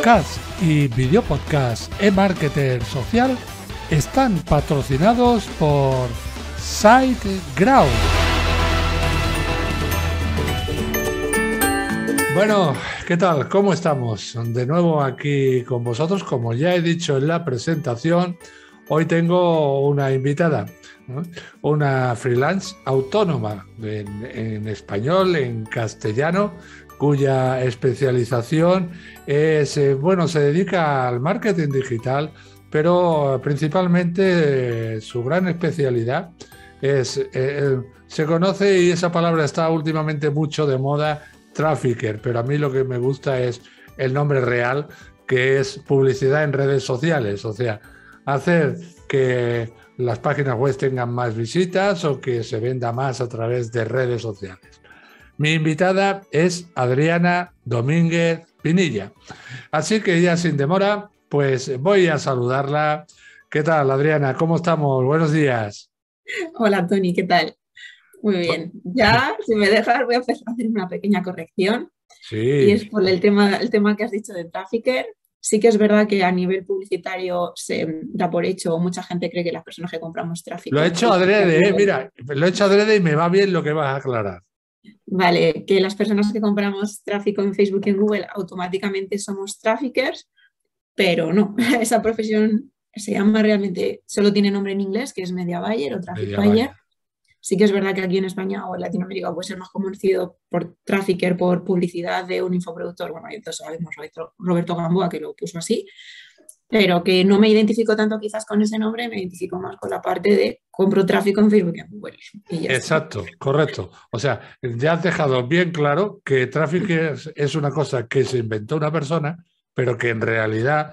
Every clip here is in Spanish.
podcast y videopodcast eMarketer Social están patrocinados por SiteGround. Bueno, ¿qué tal? ¿Cómo estamos? De nuevo aquí con vosotros. Como ya he dicho en la presentación, hoy tengo una invitada, ¿no? Una freelance autónoma en español, en castellano, cuya especialización es, se dedica al marketing digital, pero principalmente su gran especialidad es, se conoce, y esa palabra está últimamente mucho de moda, trafficker, pero a mí lo que me gusta es el nombre real, que es publicidad en redes sociales, o sea, hacer que las páginas web tengan más visitas o que se venda más a través de redes sociales. Mi invitada es Adriana Domínguez Pinilla. Así que ya sin demora, pues voy a saludarla. ¿Qué tal, Adriana? ¿Cómo estamos? Buenos días. Hola, Tony, ¿qué tal? Muy bien. Ya, si me dejas, voy a empezar a hacer una pequeña corrección. Y es Sí, por el tema que has dicho de trafficker. Sí que es verdad que a nivel publicitario se da por hecho, o mucha gente cree que las personas que compramos lo he tráfico en hecho Facebook y en adrede, Google, mira, lo he hecho adrede y me va bien lo que vas a aclarar. vale, que las personas que compramos tráfico en Facebook y en Google automáticamente somos traffickers, pero no, esa profesión se llama realmente, solo tiene nombre en inglés, que es Media Buyer o Traffic Ya Buyer. vaya. Sí que es verdad que aquí en España o en Latinoamérica puede ser más conocido por trafficker, por publicidad de un infoproductor. Bueno, y entonces sabemos Roberto Gamboa, que lo puso así, pero que no me identifico tanto quizás con ese nombre, me identifico más con la parte de compro tráfico en Facebook y en Google. Y ya está. Exacto, correcto. O sea, ya has dejado bien claro que tráfico es una cosa que se inventó una persona, pero que en realidad,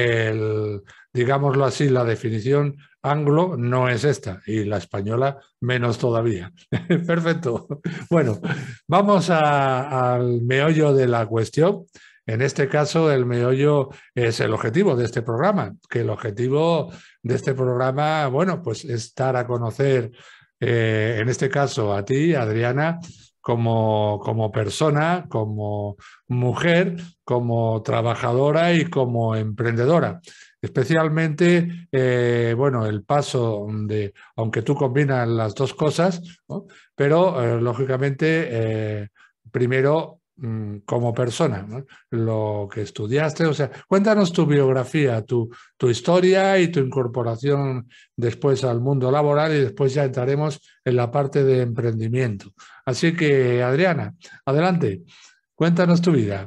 digámoslo así, la definición anglo no es esta, y la española menos todavía. Perfecto. Bueno, vamos al meollo de la cuestión. En este caso, el meollo es el objetivo de este programa, que el objetivo de este programa, bueno, pues es dar a conocer, en este caso a ti, Adriana, como persona, como mujer, como trabajadora y como emprendedora. Especialmente, el paso de, aunque tú combinas las dos cosas, ¿no? Pero lógicamente, primero como persona, ¿no? Lo que estudiaste, o sea, cuéntanos tu biografía, tu historia y tu incorporación después al mundo laboral, y después ya entraremos en la parte de emprendimiento. Así que, Adriana, adelante, cuéntanos tu vida.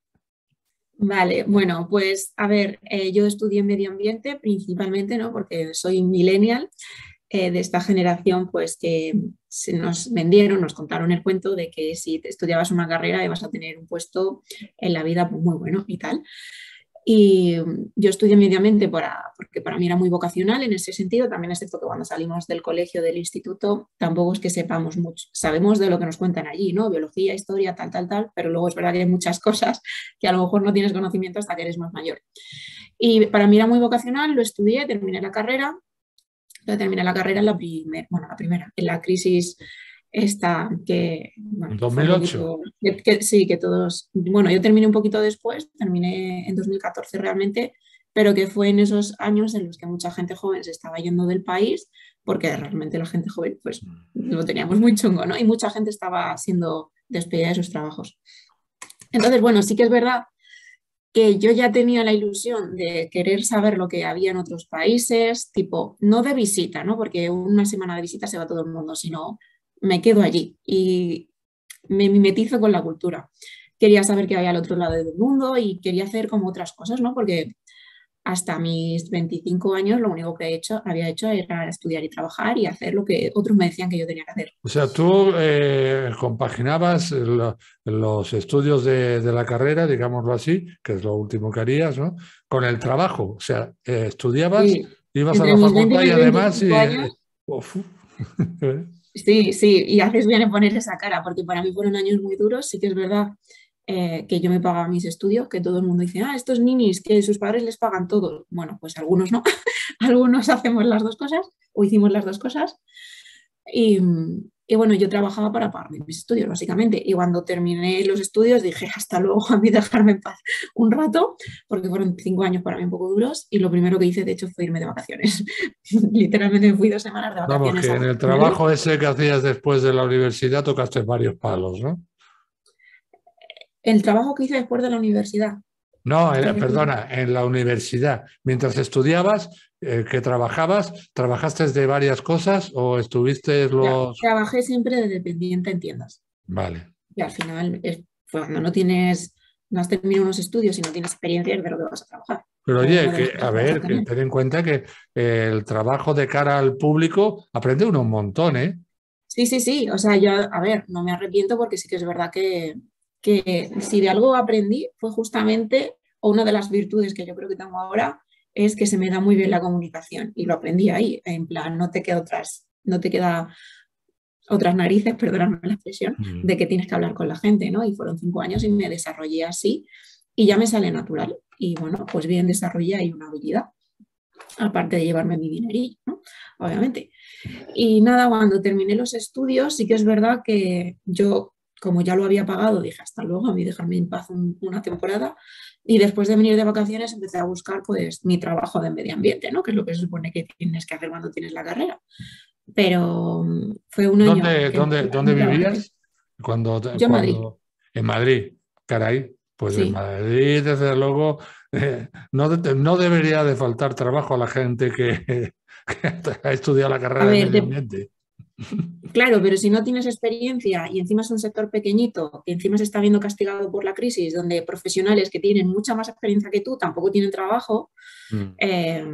Vale, bueno, pues a ver, yo estudié medio ambiente principalmente, ¿no? Porque soy millennial, de esta generación, pues que se nos vendieron, nos contaron el cuento de que si te estudiabas una carrera ibas a tener un puesto en la vida pues, muy bueno y tal. Y yo estudié medio ambiente porque para mí era muy vocacional en ese sentido, también es cierto que cuando salimos del colegio, del instituto, tampoco es que sepamos mucho, sabemos de lo que nos cuentan allí, ¿no? Biología, historia, tal, tal, tal, pero luego es verdad que hay muchas cosas que a lo mejor no tienes conocimiento hasta que eres más mayor. Y para mí era muy vocacional, lo estudié, terminé la carrera en la primera, en la crisis esta que, En bueno, fue un 2008. poquito, sí, que todos, bueno, yo terminé un poquito después, terminé en 2014 realmente, pero que fue en esos años en los que mucha gente joven se estaba yendo del país, porque realmente la gente joven, pues, lo teníamos muy chungo, ¿no? Y mucha gente estaba siendo despedida de sus trabajos. Entonces, bueno, sí que es verdad que yo ya tenía la ilusión de querer saber lo que había en otros países, tipo, no de visita, ¿no? Porque una semana de visita se va todo el mundo, sino me quedo allí y me mimetizo con la cultura. Quería saber qué había al otro lado del mundo y quería hacer como otras cosas, ¿no? Porque hasta mis 25 años lo único que había hecho era estudiar y trabajar y hacer lo que otros me decían que yo tenía que hacer. O sea, tú compaginabas los estudios de la carrera, digámoslo así, que es lo último que harías, ¿no? Con el trabajo. O sea, estudiabas, Sí, ibas a entre la mis 20 y facultad y mis además... 25 años. uf. Sí, sí, y haces bien en poner esa cara, porque para mí fueron años muy duros. Sí que es verdad que yo me pagaba mis estudios, que todo el mundo dice, ah, estos ninis, que sus padres les pagan todo. Bueno, pues algunos no, algunos hacemos las dos cosas, o hicimos las dos cosas. Y, Y bueno, yo trabajaba para pagar mis estudios, básicamente. Y cuando terminé los estudios dije, hasta luego, a mí dejarme en paz un rato, porque fueron 5 años para mí un poco duros. Y lo primero que hice, de hecho, fue irme de vacaciones. Literalmente me fui 2 semanas de Vamos, vacaciones que a en el Madrid. trabajo ese que hacías después de la universidad tocaste varios palos, ¿no? El trabajo que hice después de la universidad. No, ¿Te refieres? perdona, en la universidad. Mientras estudiabas, que trabajabas, ¿trabajaste de varias cosas o estuviste Ya, los... trabajé siempre de dependiente en tiendas. Vale. Y al final, fue cuando no has terminado unos estudios y no tienes experiencia, es de lo que vas a trabajar. Pero O oye, de lo que, que a vas a ver, que tener. ten en cuenta que el trabajo de cara al público aprende uno un montón, ¿eh? Sí, sí, sí. O sea, yo, a ver, no me arrepiento porque sí que es verdad que si de algo aprendí fue justamente, o una de las virtudes que yo creo que tengo ahora, es que se me da muy bien la comunicación. Y lo aprendí ahí. En plan, no te queda otras narices, perdóname la expresión, Mm. de que tienes que hablar con la gente, ¿no? Y fueron 5 años y me desarrollé así y ya me sale natural. Y bueno, pues bien desarrollé ahí una habilidad, aparte de llevarme mi dinerillo, ¿no? Obviamente. Y nada, cuando terminé los estudios, sí que es verdad que yo, como ya lo había pagado, dije hasta luego, a mí dejarme en paz una temporada. Y después de venir de vacaciones empecé a buscar pues mi trabajo de medio ambiente, ¿no? Que es lo que se supone que tienes que hacer cuando tienes la carrera. Pero fue un año ¿Dónde, que no, dónde no trabajé. vivías? Cuando, Yo en Madrid, en Madrid, caray, pues en sí. Madrid, desde luego, no, no debería de faltar trabajo a la gente que, que ha estudiado la A carrera de ver, medio ambiente. claro, pero si no tienes experiencia y encima es un sector pequeñito, que encima se está viendo castigado por la crisis, donde profesionales que tienen mucha más experiencia que tú tampoco tienen trabajo, Mm, eh,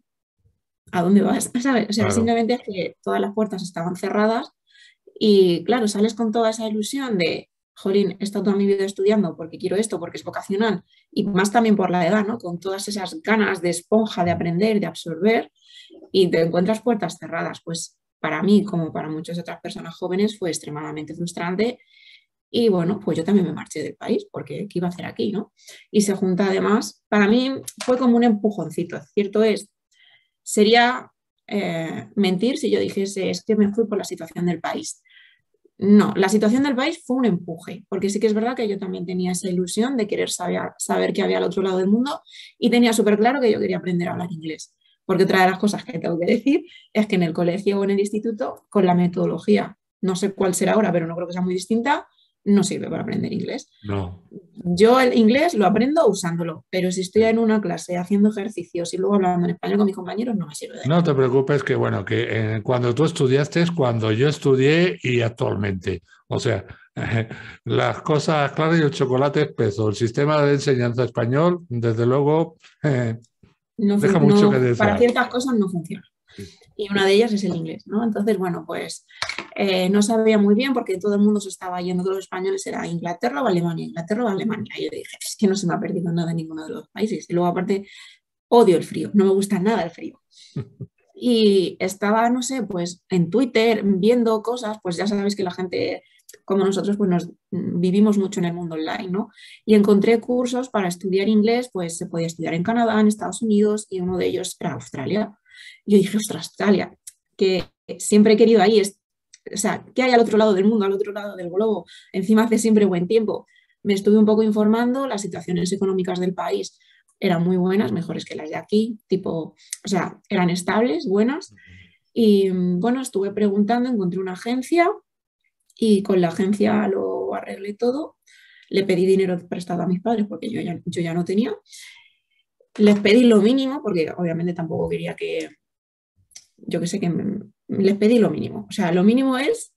¿a dónde vas? ¿Sabes? O sea, claro. simplemente es que todas las puertas estaban cerradas y claro, sales con toda esa ilusión de, jolín, he estado toda mi vida estudiando porque quiero esto, porque es vocacional y más también por la edad, ¿no? Con todas esas ganas de esponja, de aprender, de absorber y te encuentras puertas cerradas. Pues para mí, como para muchas otras personas jóvenes, fue extremadamente frustrante y bueno, pues yo también me marché del país porque ¿qué iba a hacer aquí, no? Y se junta además, para mí fue como un empujoncito, cierto es, sería mentir si yo dijese es que me fui por la situación del país. No, la situación del país fue un empuje, porque sí que es verdad que yo también tenía esa ilusión de querer saber qué había al otro lado del mundo y tenía súper claro que yo quería aprender a hablar inglés. Porque otra de las cosas que tengo que decir es que en el colegio o en el instituto, con la metodología, no sé cuál será ahora, pero no creo que sea muy distinta, no sirve para aprender inglés. No. Yo el inglés lo aprendo usándolo, pero si estoy en una clase haciendo ejercicios y luego hablando en español con mis compañeros, no me sirve de No nada. te preocupes que, bueno, que cuando tú estudiaste es cuando yo estudié y actualmente. O sea, las cosas claras y el chocolate espeso. El sistema de enseñanza español, desde luego, No, deja mucho que no, para desear. ciertas cosas no funciona. Y una de ellas es el inglés, ¿no? Entonces, bueno, pues no sabía muy bien porque todo el mundo se estaba yendo, todos los españoles era Inglaterra o Alemania, Inglaterra o Alemania. Y yo dije, es que no se me ha perdido nada en ninguno de los países. Y luego, aparte, odio el frío, no me gusta nada el frío. Y estaba, no sé, pues en Twitter viendo cosas, pues ya sabes que la gente como nosotros pues nos vivimos mucho en el mundo online, ¿no? Y encontré cursos para estudiar inglés, pues se podía estudiar en Canadá, en Estados Unidos y uno de ellos era Australia. Y yo dije, ostras, Australia, que siempre he querido ahí, o sea, ¿qué hay al otro lado del mundo, al otro lado del globo? Encima hace siempre buen tiempo. Me estuve un poco informando, las situaciones económicas del país eran muy buenas, mejores que las de aquí, tipo, o sea, eran estables, buenas. Y bueno, estuve preguntando, encontré una agencia y con la agencia lo arreglé todo. Le pedí dinero prestado a mis padres porque yo ya no tenía. Les pedí lo mínimo porque obviamente tampoco quería que, yo que sé, les pedí lo mínimo. O sea, lo mínimo es,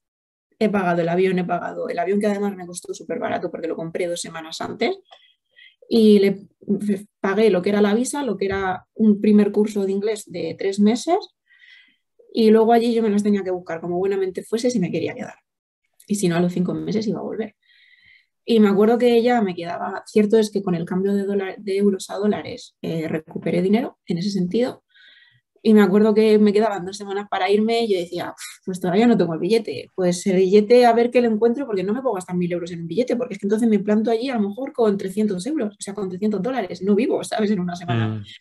he pagado el avión que además me costó súper barato porque lo compré 2 semanas antes y le pagué lo que era la visa, lo que era un primer curso de inglés de 3 meses y luego allí yo me las tenía que buscar como buenamente fuese si me quería quedar. Y si no, a los 5 meses iba a volver. Y me acuerdo que ella me quedaba, cierto es que con el cambio de euros a dólares recuperé dinero en ese sentido. Y me acuerdo que me quedaban 2 semanas para irme y yo decía, pues todavía no tengo el billete. Pues el billete a ver qué lo encuentro porque no me puedo gastar 1.000 euros en un billete porque es que entonces me planto allí a lo mejor con 300 euros, o sea, con $300. No vivo, ¿sabes? En una semana. Mm.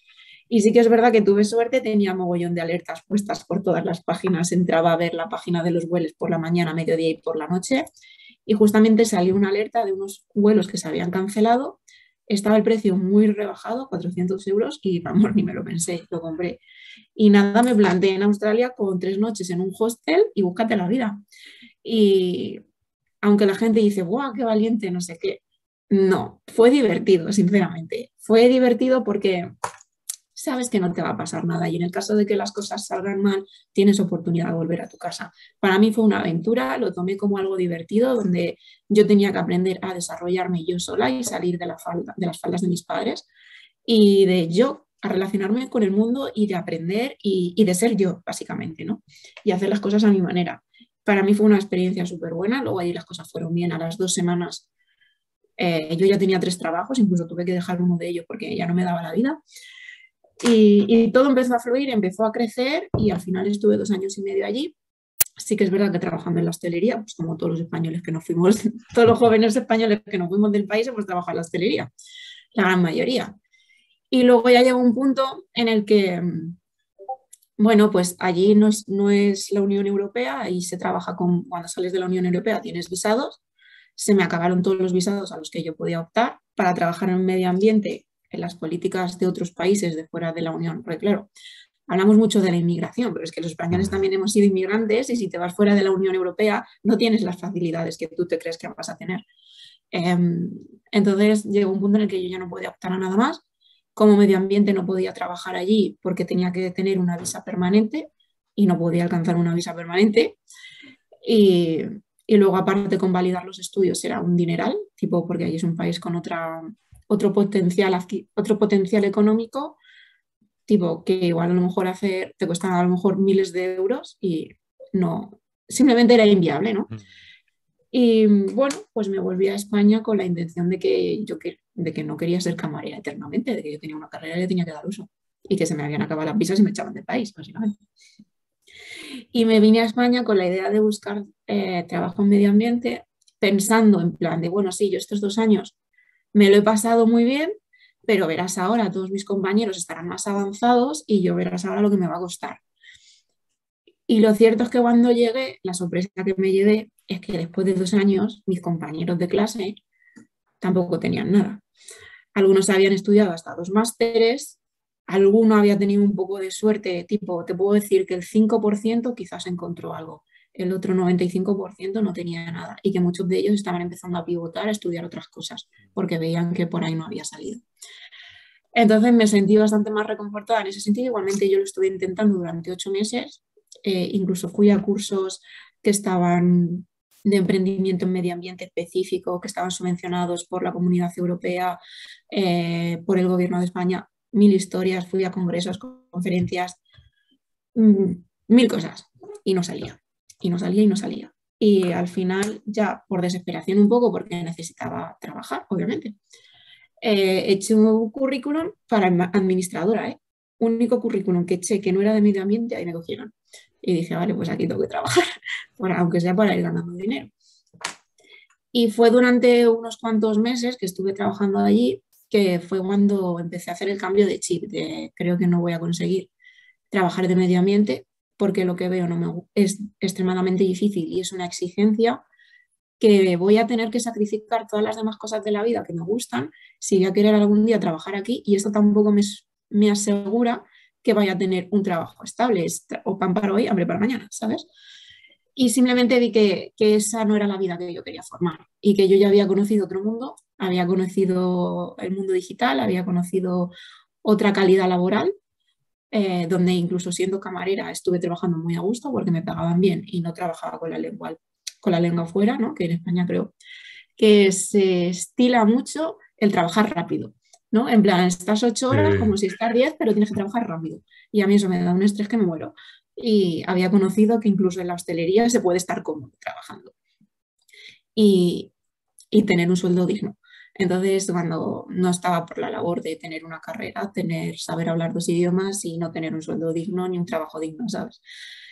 Y sí que es verdad que tuve suerte, tenía mogollón de alertas puestas por todas las páginas. Entraba a ver la página de los vuelos por la mañana, mediodía y por la noche. Y justamente salió una alerta de unos vuelos que se habían cancelado. Estaba el precio muy rebajado, 400 euros, y vamos, ni me lo pensé, lo compré. Y nada, me planté en Australia con 3 noches en un hostel y búscate la vida. Y aunque la gente dice, ¡guau, qué valiente! No sé qué. No, fue divertido, sinceramente. Fue divertido porque sabes que no te va a pasar nada y en el caso de que las cosas salgan mal, tienes oportunidad de volver a tu casa. Para mí fue una aventura, lo tomé como algo divertido, donde yo tenía que aprender a desarrollarme yo sola y salir de las faldas de mis padres y de yo a relacionarme con el mundo y de aprender y de ser yo, básicamente, ¿no? Y hacer las cosas a mi manera. Para mí fue una experiencia súper buena, luego ahí las cosas fueron bien, a las 2 semanas yo ya tenía 3 trabajos, incluso tuve que dejar uno de ellos porque ya no me daba la vida. Y todo empezó a fluir, empezó a crecer y al final estuve 2 años y medio allí. Sí que es verdad que trabajando en la hostelería, pues como todos los españoles que nos fuimos, todos los jóvenes españoles que nos fuimos del país, hemos trabajado en la hostelería, la gran mayoría. Y luego ya llegó un punto en el que, bueno, pues allí no es la Unión Europea, ahí se trabaja con, cuando sales de la Unión Europea tienes visados, se me acabaron todos los visados a los que yo podía optar para trabajar en medio ambiente, en las políticas de otros países de fuera de la Unión, porque claro, hablamos mucho de la inmigración, pero es que los españoles también hemos sido inmigrantes y si te vas fuera de la Unión Europea no tienes las facilidades que tú te crees que vas a tener. Entonces llegó un punto en el que yo ya no podía optar a nada más. Como medio ambiente no podía trabajar allí porque tenía que tener una visa permanente y no podía alcanzar una visa permanente. Y, y luego aparte convalidar los estudios era un dineral, tipo porque allí es un país con otro potencial económico, tipo que igual a lo mejor te cuestan a lo mejor miles de euros y no, simplemente era inviable, ¿no? Y bueno, pues me volví a España con la intención de que no quería ser camarera eternamente, de que yo tenía una carrera y le tenía que dar uso y que se me habían acabado las visas y me echaban del país, básicamente. Y me vine a España con la idea de buscar trabajo en medio ambiente, pensando en plan de, bueno, sí, yo estos 2 años me lo he pasado muy bien, pero verás ahora, todos mis compañeros estarán más avanzados y yo verás ahora lo que me va a costar. Y lo cierto es que cuando llegué, la sorpresa que me llevé es que después de 2 años, mis compañeros de clase tampoco tenían nada. Algunos habían estudiado hasta 2 másteres, alguno había tenido un poco de suerte, tipo, te puedo decir que el 5% quizás encontró algo, el otro 95% no tenía nada y que muchos de ellos estaban empezando a pivotar, a estudiar otras cosas, porque veían que por ahí no había salido. Entonces me sentí bastante más reconfortada en ese sentido. Igualmente yo lo estuve intentando durante 8 meses, incluso fui a cursos que estaban de emprendimiento en medio ambiente específico, que estaban subvencionados por la Comunidad Europea, por el Gobierno de España, mil historias, fui a congresos, conferencias, mil cosas, y no salía, y no salía, y no salía. Y al final, ya por desesperación un poco, porque necesitaba trabajar, obviamente, eché un currículum para administradora, ¿eh? Único currículum que eché que no era de medio ambiente, ahí me cogieron. Y dije, vale, pues aquí tengo que trabajar, aunque sea para ir ganando dinero. Y fue durante unos cuantos meses que estuve trabajando allí, que fue cuando empecé a hacer el cambio de chip, de creo que no voy a conseguir trabajar de medio ambiente, porque lo que veo es extremadamente difícil y es una exigencia que voy a tener que sacrificar todas las demás cosas de la vida que me gustan si voy a querer algún día trabajar aquí y esto tampoco me asegura que vaya a tener un trabajo estable, o pan para hoy, hambre para mañana, ¿sabes? Y simplemente vi que esa no era la vida que yo quería formar y que yo ya había conocido otro mundo, había conocido el mundo digital, había conocido otra calidad laboral, donde incluso siendo camarera estuve trabajando muy a gusto porque me pagaban bien y no trabajaba con la lengua fuera, ¿no? Que en España creo que se estila mucho el trabajar rápido, ¿no? En plan, estás 8 horas como si estás 10, pero tienes que trabajar rápido. Y a mí eso me da un estrés que me muero. Y había conocido que incluso en la hostelería se puede estar cómodo trabajando y, y tener un sueldo digno. Entonces, cuando no estaba por la labor de tener una carrera, saber hablar 2 idiomas y no tener un sueldo digno ni un trabajo digno, ¿sabes?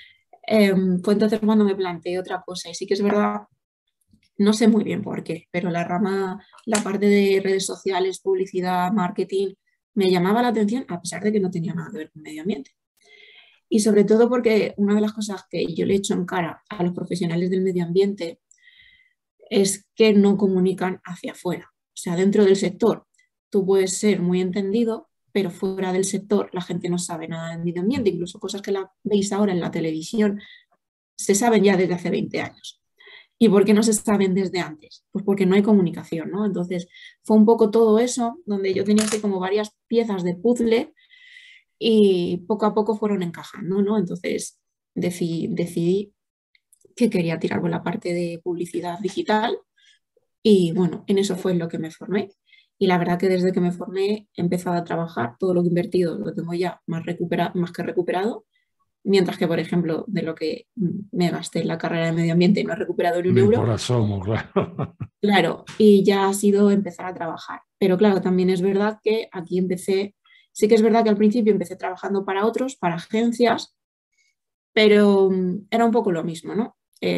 Fue entonces cuando me planteé otra cosa y sí que es verdad, no sé muy bien por qué, pero la parte de redes sociales, publicidad, marketing, me llamaba la atención a pesar de que no tenía nada que ver con medio ambiente. Y sobre todo porque una de las cosas que yo le echo en cara a los profesionales del medio ambiente es que no comunican hacia afuera. O sea, dentro del sector tú puedes ser muy entendido, pero fuera del sector la gente no sabe nada del medio ambiente, incluso cosas que la veis ahora en la televisión se saben ya desde hace 20 años. ¿Y por qué no se saben desde antes? Pues porque no hay comunicación, ¿no? Entonces fue un poco todo eso, donde yo tenía que como varias piezas de puzzle y poco a poco fueron encajando, ¿no? Entonces decidí que quería tirar por la parte de publicidad digital y bueno, en eso fue en lo que me formé. Y la verdad que desde que me formé he empezado a trabajar, todo lo que he invertido lo tengo ya más que recuperado, mientras que, por ejemplo, de lo que me gasté en la carrera de medio ambiente no he recuperado ni un Ni euro. por asomo, claro. Claro, y ya ha sido empezar a trabajar. Pero claro, también es verdad que aquí empecé, sí que es verdad que al principio empecé trabajando para otros, para agencias, pero era un poco lo mismo, ¿no?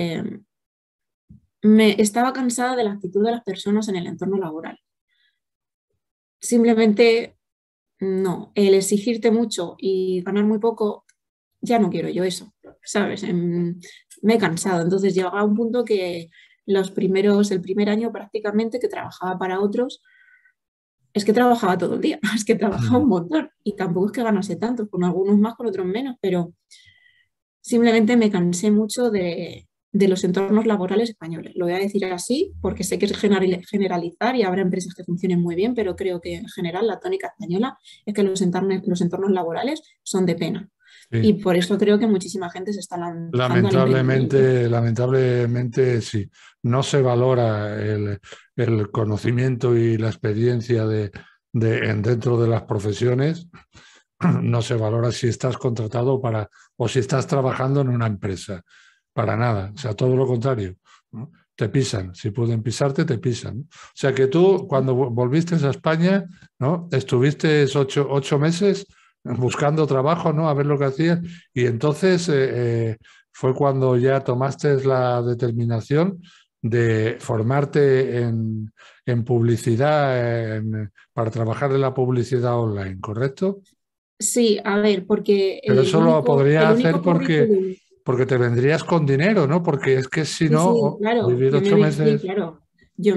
Me estaba cansada de la actitud de las personas en el entorno laboral. Simplemente no, el exigirte mucho y ganar muy poco, ya no quiero yo eso, ¿sabes? Me he cansado. Entonces llegaba a un punto que el primer año prácticamente que trabajaba para otros, es que trabajaba todo el día, es que trabajaba un montón y tampoco es que ganase tanto, con algunos más, con otros menos, pero simplemente me cansé mucho de los entornos laborales españoles. Lo voy a decir así porque sé que es generalizar y habrá empresas que funcionen muy bien, pero creo que en general la tónica española es que los entornos laborales son de pena. Y Sí. por eso creo que muchísima gente se está lanzando al emprendimiento. Lamentablemente sí. No se valora el conocimiento y la experiencia dentro de las profesiones. No se valora si estás contratado o si estás trabajando en una empresa. Para nada. O sea, todo lo contrario, ¿no? Te pisan. Si pueden pisarte, te pisan, ¿no? O sea que tú, cuando volviste a España, ¿no? Estuviste 8 meses buscando trabajo, ¿no? A ver lo que hacías. Y entonces fue cuando ya tomaste la determinación de formarte en publicidad, para trabajar en la publicidad online, ¿correcto? Sí, a ver, porque Pero eso lo podría el hacer único currículum. porque te vendrías con dinero, ¿no? Porque es que si Sí, no, sí, claro, vivir ocho sí, meses. claro. Yo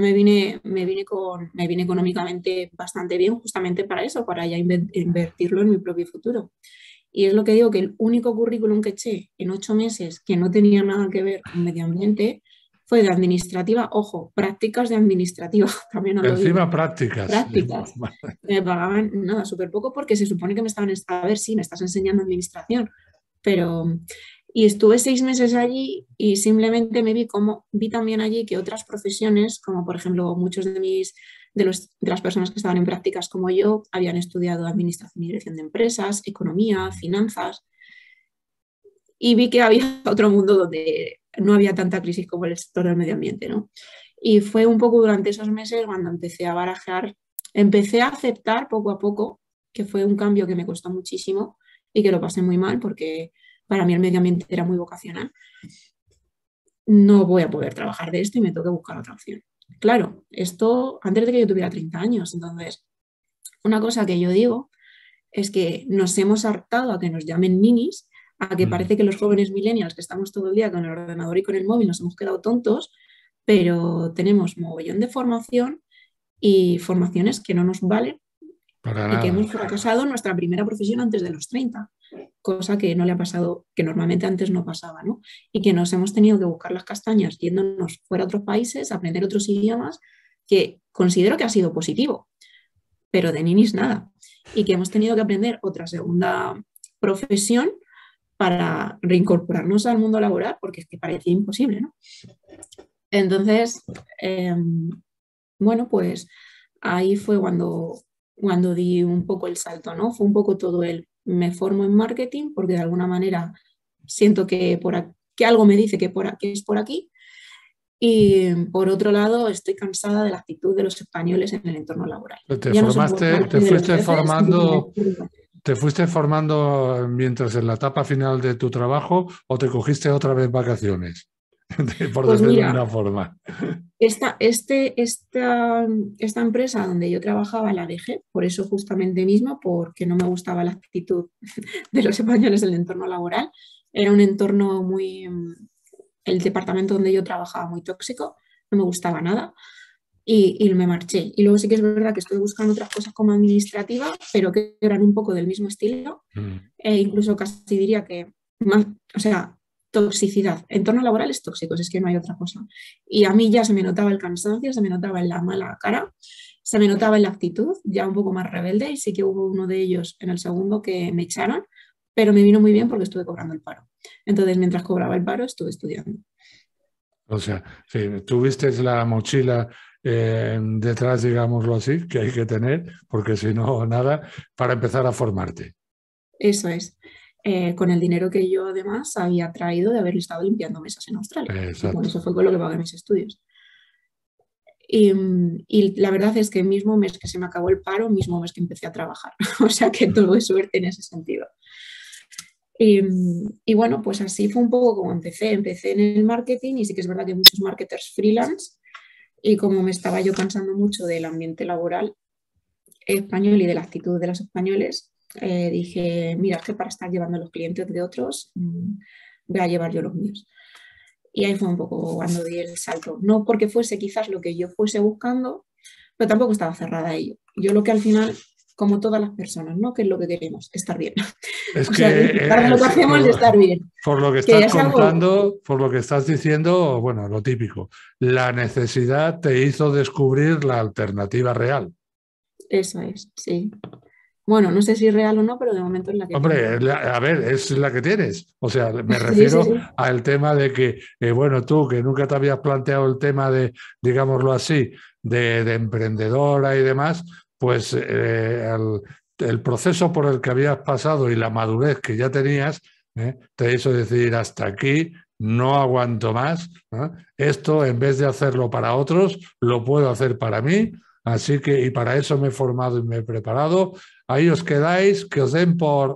me vine económicamente bastante bien justamente para eso, para ya invertirlo en mi propio futuro. Y es lo que digo, que el único currículum que eché en 8 meses que no tenía nada que ver con medio ambiente fue de administrativa, ojo, prácticas de administrativa, también os lo digo, Encima prácticas. prácticas. Me pagaban nada, súper poco porque se supone que me estaban, a ver, sí, me estás enseñando administración, pero y estuve 6 meses allí y simplemente vi también allí que otras profesiones, como por ejemplo muchos de las personas que estaban en prácticas como yo, habían estudiado administración y dirección de empresas, economía, finanzas, y vi que había otro mundo donde no había tanta crisis como el sector del medio ambiente, ¿no? Y fue un poco durante esos meses cuando empecé a barajar, empecé a aceptar poco a poco, que fue un cambio que me costó muchísimo y que lo pasé muy mal porque para mí el medio ambiente era muy vocacional. No voy a poder trabajar de esto y me tengo que buscar otra opción. Claro, esto antes de que yo tuviera 30 años. Entonces, una cosa que yo digo es que nos hemos hartado a que nos llamen ninis, a que Mm. parece que los jóvenes millennials que estamos todo el día con el ordenador y con el móvil nos hemos quedado tontos, pero tenemos mogollón de formación y formaciones que no nos valen Para y que nada. hemos fracasado en nuestra primera profesión antes de los 30, cosa que no le ha pasado, que normalmente antes no pasaba, ¿no? Y que nos hemos tenido que buscar las castañas yéndonos fuera a otros países, aprender otros idiomas, que considero que ha sido positivo, pero de ninis nada. Y que hemos tenido que aprender otra segunda profesión para reincorporarnos al mundo laboral, porque es que parecía imposible, ¿no? Entonces, bueno, pues ahí fue cuando di un poco el salto, ¿no? Fue un poco todo me formo en marketing porque de alguna manera siento que algo me dice que es por aquí. Y por otro lado, estoy cansada de la actitud de los españoles en el entorno laboral. Te Ya no solo por formaste, parte de los jefes, sino te fuiste formando mientras en la etapa final de tu trabajo o te cogiste otra vez vacaciones, por pues decirlo de una mira, forma. Esta empresa donde yo trabajaba la dejé, por eso justamente mismo, porque no me gustaba la actitud de los españoles en el entorno laboral. Era un entorno muy, el departamento donde yo trabajaba muy tóxico, no me gustaba nada y me marché. Y luego sí que es verdad que estoy buscando otras cosas como administrativa, pero que eran un poco del mismo estilo, Mm. incluso casi diría que más, o sea, toxicidad. Entorno laboral es tóxico, es que no hay otra cosa. Y a mí ya se me notaba el cansancio, se me notaba en la mala cara, se me notaba en la actitud, ya un poco más rebelde, y sí que hubo uno de ellos en el segundo que me echaron, pero me vino muy bien porque estuve cobrando el paro. Entonces, mientras cobraba el paro, estuve estudiando. O sea, sí, tuviste la mochila detrás, digámoslo así, que hay que tener, porque si no, nada, para empezar a formarte. Eso es. Con el dinero que yo además había traído de haber estado limpiando mesas en Australia. Y con Exacto. eso fue con lo que pagué mis estudios. Y la verdad es que el mismo mes que se me acabó el paro, mismo mes que empecé a trabajar. O sea que tuve suerte en ese sentido. Y, y bueno, pues así fue un poco como empecé. Empecé en el marketing y sí que es verdad que muchos marketers freelance. Y como me estaba yo cansando mucho del ambiente laboral español y de la actitud de los españoles, dije, mira, es que para estar llevando los clientes de otros, voy a llevar yo los míos. Y ahí fue un poco cuando di el salto. No porque fuese quizás lo que yo fuese buscando, pero tampoco estaba cerrada a ello. Yo lo que al final, como todas las personas, ¿no? ¿Qué es lo que queremos? Estar bien. Es O sea, que disfrutar de lo que hacemos y estar bien. por lo que Que estás es algo, contando, por lo que estás diciendo, bueno, lo típico, la necesidad te hizo descubrir la alternativa real. eso es, sí. Bueno, no sé si es real o no, pero de momento es la que tengo. Hombre, a ver, es la que tienes. O sea, me Sí, sí, refiero sí. al tema de que, bueno, tú que nunca te habías planteado el tema de, digámoslo así, de emprendedora y demás, pues el proceso por el que habías pasado y la madurez que ya tenías, te hizo decir, hasta aquí, no aguanto más, ¿no? Esto, en vez de hacerlo para otros, lo puedo hacer para mí. Así que, y para eso me he formado y me he preparado. Ahí os quedáis, que os den por...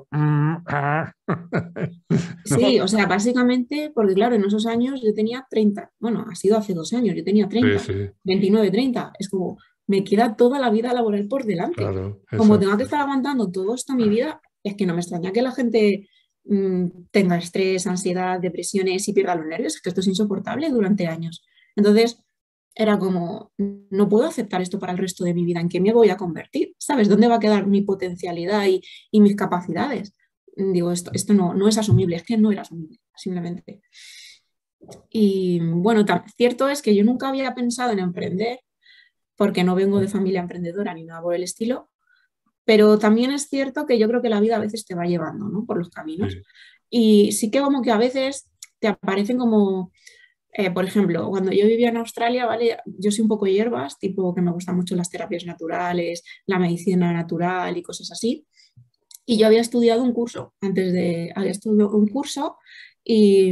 Sí, ¿no? o sea, básicamente, porque claro, en esos años yo tenía 30, bueno, ha sido hace 2 años, yo tenía Sí, 30, sí, 29, 30. Es como, me queda toda la vida laboral por delante. claro, Como tengo que exacto. estar aguantando todo esto en mi vida, es que no me extraña que la gente tenga estrés, ansiedad, depresiones y pierda los nervios, es que esto es insoportable durante años. Entonces, era como, no puedo aceptar esto para el resto de mi vida, ¿en qué me voy a convertir? ¿Sabes? ¿Dónde va a quedar mi potencialidad y mis capacidades? Digo, esto no es asumible, es que no era asumible, simplemente. Y bueno, cierto es que yo nunca había pensado en emprender, porque no vengo de familia emprendedora ni nada por el estilo, pero también es cierto que yo creo que la vida a veces te va llevando, ¿no? Por los caminos. Sí, Y sí que como que a veces te aparecen como, por ejemplo, cuando yo vivía en Australia, ¿vale? Yo soy un poco hierbas, tipo que me gustan mucho las terapias naturales, la medicina natural y cosas así. Y yo había estudiado un curso, había estudiado un curso y,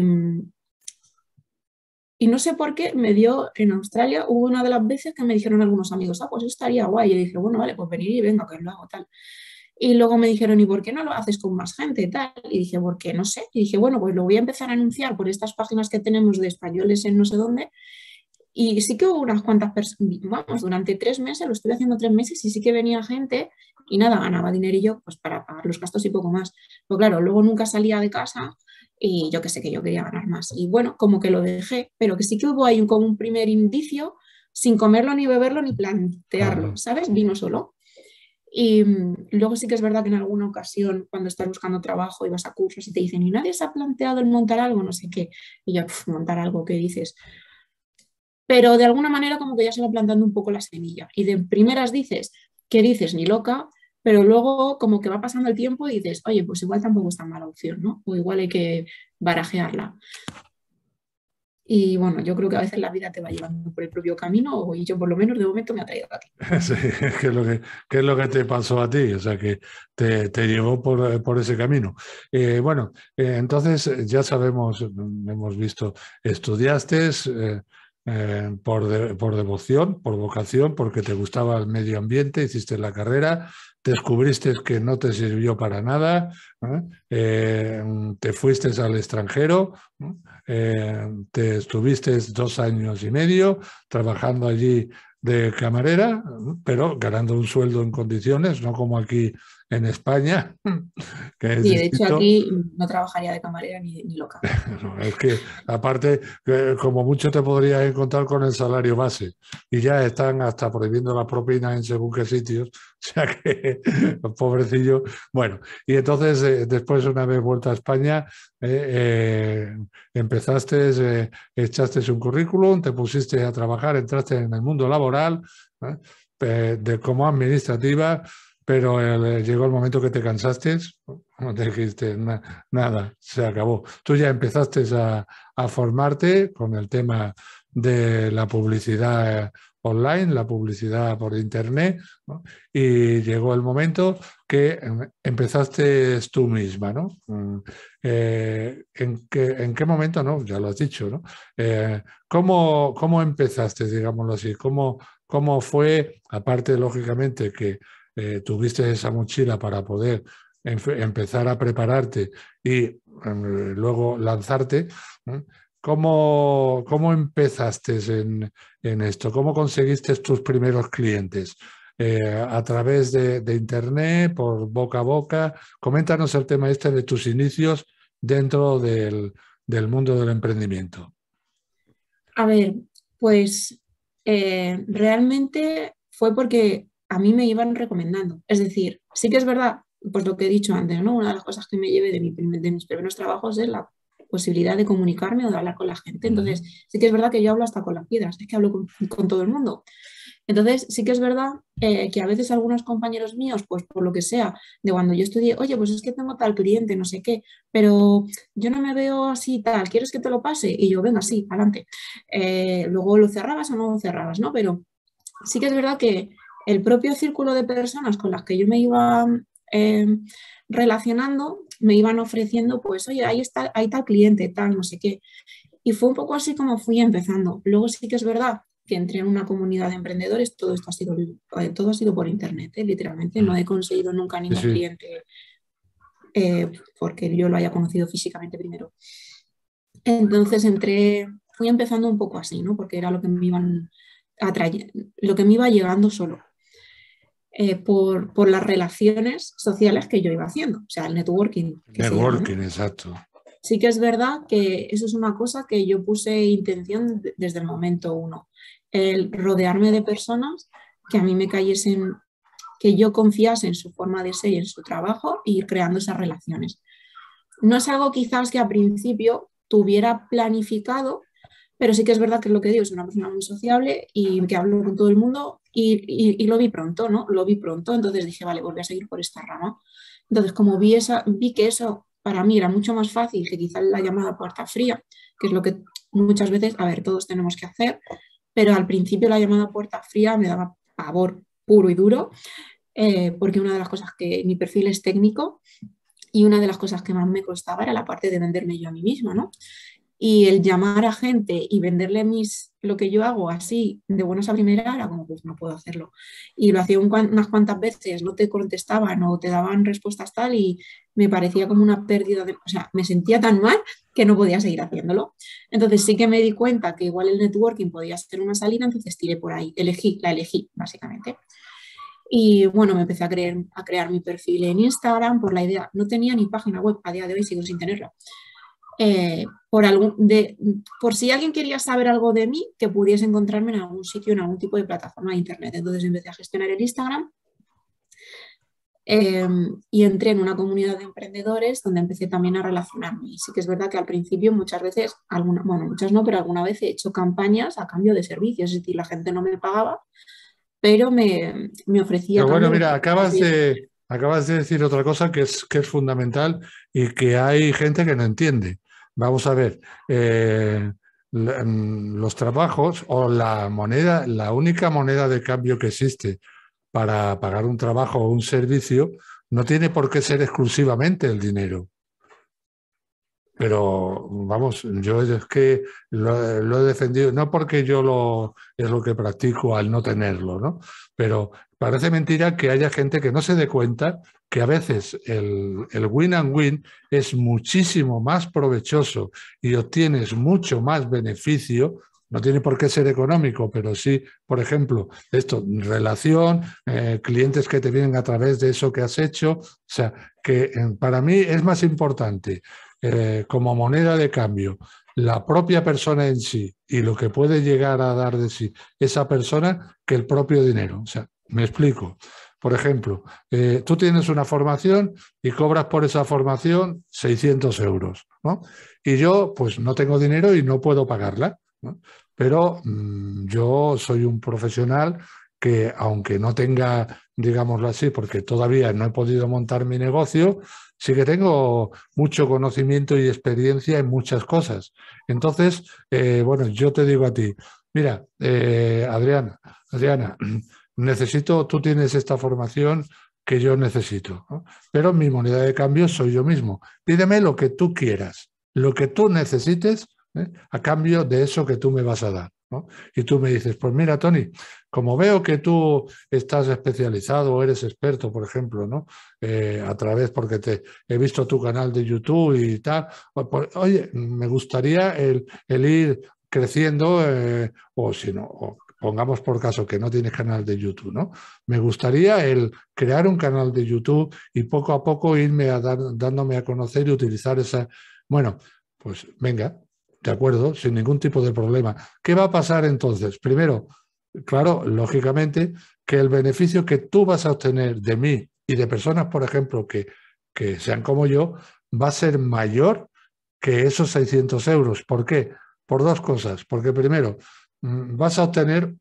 y no sé por qué me dio en Australia, hubo una de las veces que me dijeron algunos amigos, ah, pues eso estaría guay. Y yo dije, bueno, vale, pues venir y venga, que lo hago tal. Y luego me dijeron, ¿y por qué no lo haces con más gente tal? Y dije, ¿por qué? No sé. Y dije, bueno, pues lo voy a empezar a anunciar por estas páginas que tenemos de españoles en no sé dónde. Y sí que hubo unas cuantas personas, vamos, durante 3 meses, lo estuve haciendo 3 meses y sí que venía gente y nada, ganaba dinerillo pues para pagar los gastos y poco más. Pero claro, luego nunca salía de casa y yo que sé que yo quería ganar más. Y bueno, como que lo dejé, pero que sí que hubo ahí como un primer indicio sin comerlo ni beberlo ni plantearlo, claro. ¿sabes? Vino solo. Y luego sí que es verdad que en alguna ocasión, cuando estás buscando trabajo y vas a cursos y te dicen, ¿y nadie se ha planteado el montar algo? No sé qué. Y yo, montar algo, ¿qué dices? Pero de alguna manera como que ya se va plantando un poco la semilla. Y de primeras dices, ¿qué dices? Ni loca, pero luego como que va pasando el tiempo y dices, oye, pues igual tampoco es tan mala opción, ¿no? O igual hay que barajearla. Y bueno, yo creo que a veces la vida te va llevando por el propio camino y yo por lo menos de momento me ha traído aquí. Sí, qué es lo que te pasó a ti, o sea, que te llevó por ese camino. Bueno, entonces ya sabemos, hemos visto, estudiaste, por devoción, por vocación, porque te gustaba el medio ambiente, hiciste la carrera, descubriste que no te sirvió para nada, te fuiste al extranjero, te estuviste 2 años y medio trabajando allí de camarera, pero ganando un sueldo en condiciones, no como aquí en España, que es Sí, de hecho distinto. aquí no trabajaría de camarera ni loca. No, es que aparte, como mucho te podrías encontrar con el salario base y ya están hasta prohibiendo las propinas en según qué sitios, o sea que, pobrecillo. Bueno, y entonces después una vez vuelta a España, empezaste, echaste un currículum, te pusiste a trabajar, entraste en el mundo laboral, como administrativa, pero llegó el momento que te cansaste, ¿no? Te dijiste, nada, se acabó. Tú ya empezaste a formarte con el tema de la publicidad online, la publicidad por internet, ¿no? Y llegó el momento que empezaste tú misma, ¿no? ¿En qué momento? No, ya lo has dicho, ¿no? ¿Cómo empezaste, digámoslo así? ¿Cómo fue, aparte, lógicamente, que tuviste esa mochila para poder empezar a prepararte y luego lanzarte? ¿Cómo empezaste en esto? ¿Cómo conseguiste tus primeros clientes? ¿A través de internet, por boca a boca? Coméntanos el tema este de tus inicios dentro del mundo del emprendimiento. A ver, pues realmente fue porque a mí me iban recomendando. Es decir, sí que es verdad, pues lo que he dicho antes, ¿no? Una de las cosas que me llevé de mis primeros trabajos es la posibilidad de comunicarme o de hablar con la gente. Entonces, sí que es verdad que yo hablo hasta con las piedras, es que hablo con todo el mundo. Entonces, sí que es verdad que a veces algunos compañeros míos, pues por lo que sea, de cuando yo estudié, oye, pues es que tengo tal cliente, no sé qué, pero yo no me veo así tal, ¿quieres que te lo pase? Y yo, venga, sí, adelante. Luego lo cerrabas o no lo cerrabas, ¿no? Pero sí que es verdad que el propio círculo de personas con las que yo me iba eh, relacionando, me iban ofreciendo, pues, oye, ahí está, hay tal cliente, tal, no sé qué. Y fue un poco así como fui empezando. Luego sí que es verdad que entré en una comunidad de emprendedores, todo ha sido por internet, literalmente. No he conseguido nunca Sí, ningún sí. cliente porque yo lo haya conocido físicamente primero. Entonces fui empezando un poco así, ¿no? Porque era lo que me iban lo que me iba llegando solo. Por las relaciones sociales que yo iba haciendo, o sea, el networking que se llama, ¿no? Networking, exacto. Sí que es verdad que eso es una cosa que yo puse intención desde el momento uno, el rodearme de personas que a mí me cayesen, que yo confiase en su forma de ser y en su trabajo y ir creando esas relaciones. No es algo quizás que a principio tuviera planificado, pero sí que es verdad que es lo que digo, es una persona muy sociable y que hablo con todo el mundo y lo vi pronto, ¿no? Lo vi pronto, entonces dije, vale, voy a seguir por esta rama. Entonces, como vi que eso para mí era mucho más fácil que quizás la llamada puerta fría, que es lo que muchas veces, a ver, todos tenemos que hacer, pero al principio la llamada puerta fría me daba pavor puro y duro, porque una de las cosas que mi perfil es técnico y una de las cosas que más me costaba era la parte de venderme yo a mí misma, ¿no? Y el llamar a gente y venderle lo que yo hago así de buenas a primeras era como, pues no puedo hacerlo. Y lo hacía unas cuantas veces, no te contestaban o te daban respuestas tal y me parecía como una pérdida o sea, me sentía tan mal que no podía seguir haciéndolo. Entonces sí que me di cuenta que igual el networking podía ser una salida, entonces tiré por ahí, la elegí básicamente. Y bueno, me empecé a crear mi perfil en Instagram por la idea, no tenía ni página web, a día de hoy sigo sin tenerla por si alguien quería saber algo de mí, que pudiese encontrarme en algún sitio, en algún tipo de plataforma de internet. Entonces empecé a gestionar el Instagram y entré en una comunidad de emprendedores donde empecé también a relacionarme. Y sí que es verdad que al principio muchas veces, bueno, muchas no, pero alguna vez he hecho campañas a cambio de servicios, es decir, la gente no me pagaba, pero me ofrecía a Pero bueno, cambio mira, servicios. acabas de decir otra cosa que es fundamental y que hay gente que no entiende. Vamos a ver, los trabajos o la moneda, la única moneda de cambio que existe para pagar un trabajo o un servicio no tiene por qué ser exclusivamente el dinero. Pero vamos, yo es que lo he defendido, no porque es lo que practico al no tenerlo, ¿no? Pero parece mentira que haya gente que no se dé cuenta que a veces el win and win es muchísimo más provechoso y obtienes mucho más beneficio. No tiene por qué ser económico, pero sí, por ejemplo, esto, relación, clientes que te vienen a través de eso que has hecho. O sea, que para mí es más importante como moneda de cambio la propia persona en sí y lo que puede llegar a dar de sí esa persona que el propio dinero. O sea, me explico. Por ejemplo, tú tienes una formación y cobras por esa formación 600 euros, ¿no? Y yo, pues, no tengo dinero y no puedo pagarla, ¿no? Pero yo soy un profesional que, aunque no tenga, digámoslo así, porque todavía no he podido montar mi negocio, sí que tengo mucho conocimiento y experiencia en muchas cosas. Entonces, bueno, yo te digo a ti, mira, Adriana, necesito, tú tienes esta formación que yo necesito, ¿no? Pero mi moneda de cambio soy yo mismo. Pídeme lo que tú quieras, lo que tú necesites, a cambio de eso que tú me vas a dar, ¿no? Y tú me dices, pues mira, Tony, como veo que tú estás especializado o eres experto, por ejemplo, ¿no? A través, porque he visto tu canal de YouTube y tal, oye, me gustaría el ir creciendo, o si no, o pongamos por caso que no tienes canal de YouTube, ¿no? Me gustaría el crear un canal de YouTube y poco a poco irme dándome a conocer y utilizar esa... Bueno, pues venga, de acuerdo, sin ningún tipo de problema. ¿Qué va a pasar entonces? Primero, claro, lógicamente, que el beneficio que tú vas a obtener de mí y de personas, por ejemplo, que sean como yo, va a ser mayor que esos 600 euros. ¿Por qué? Por dos cosas. Porque primero, vas a obtener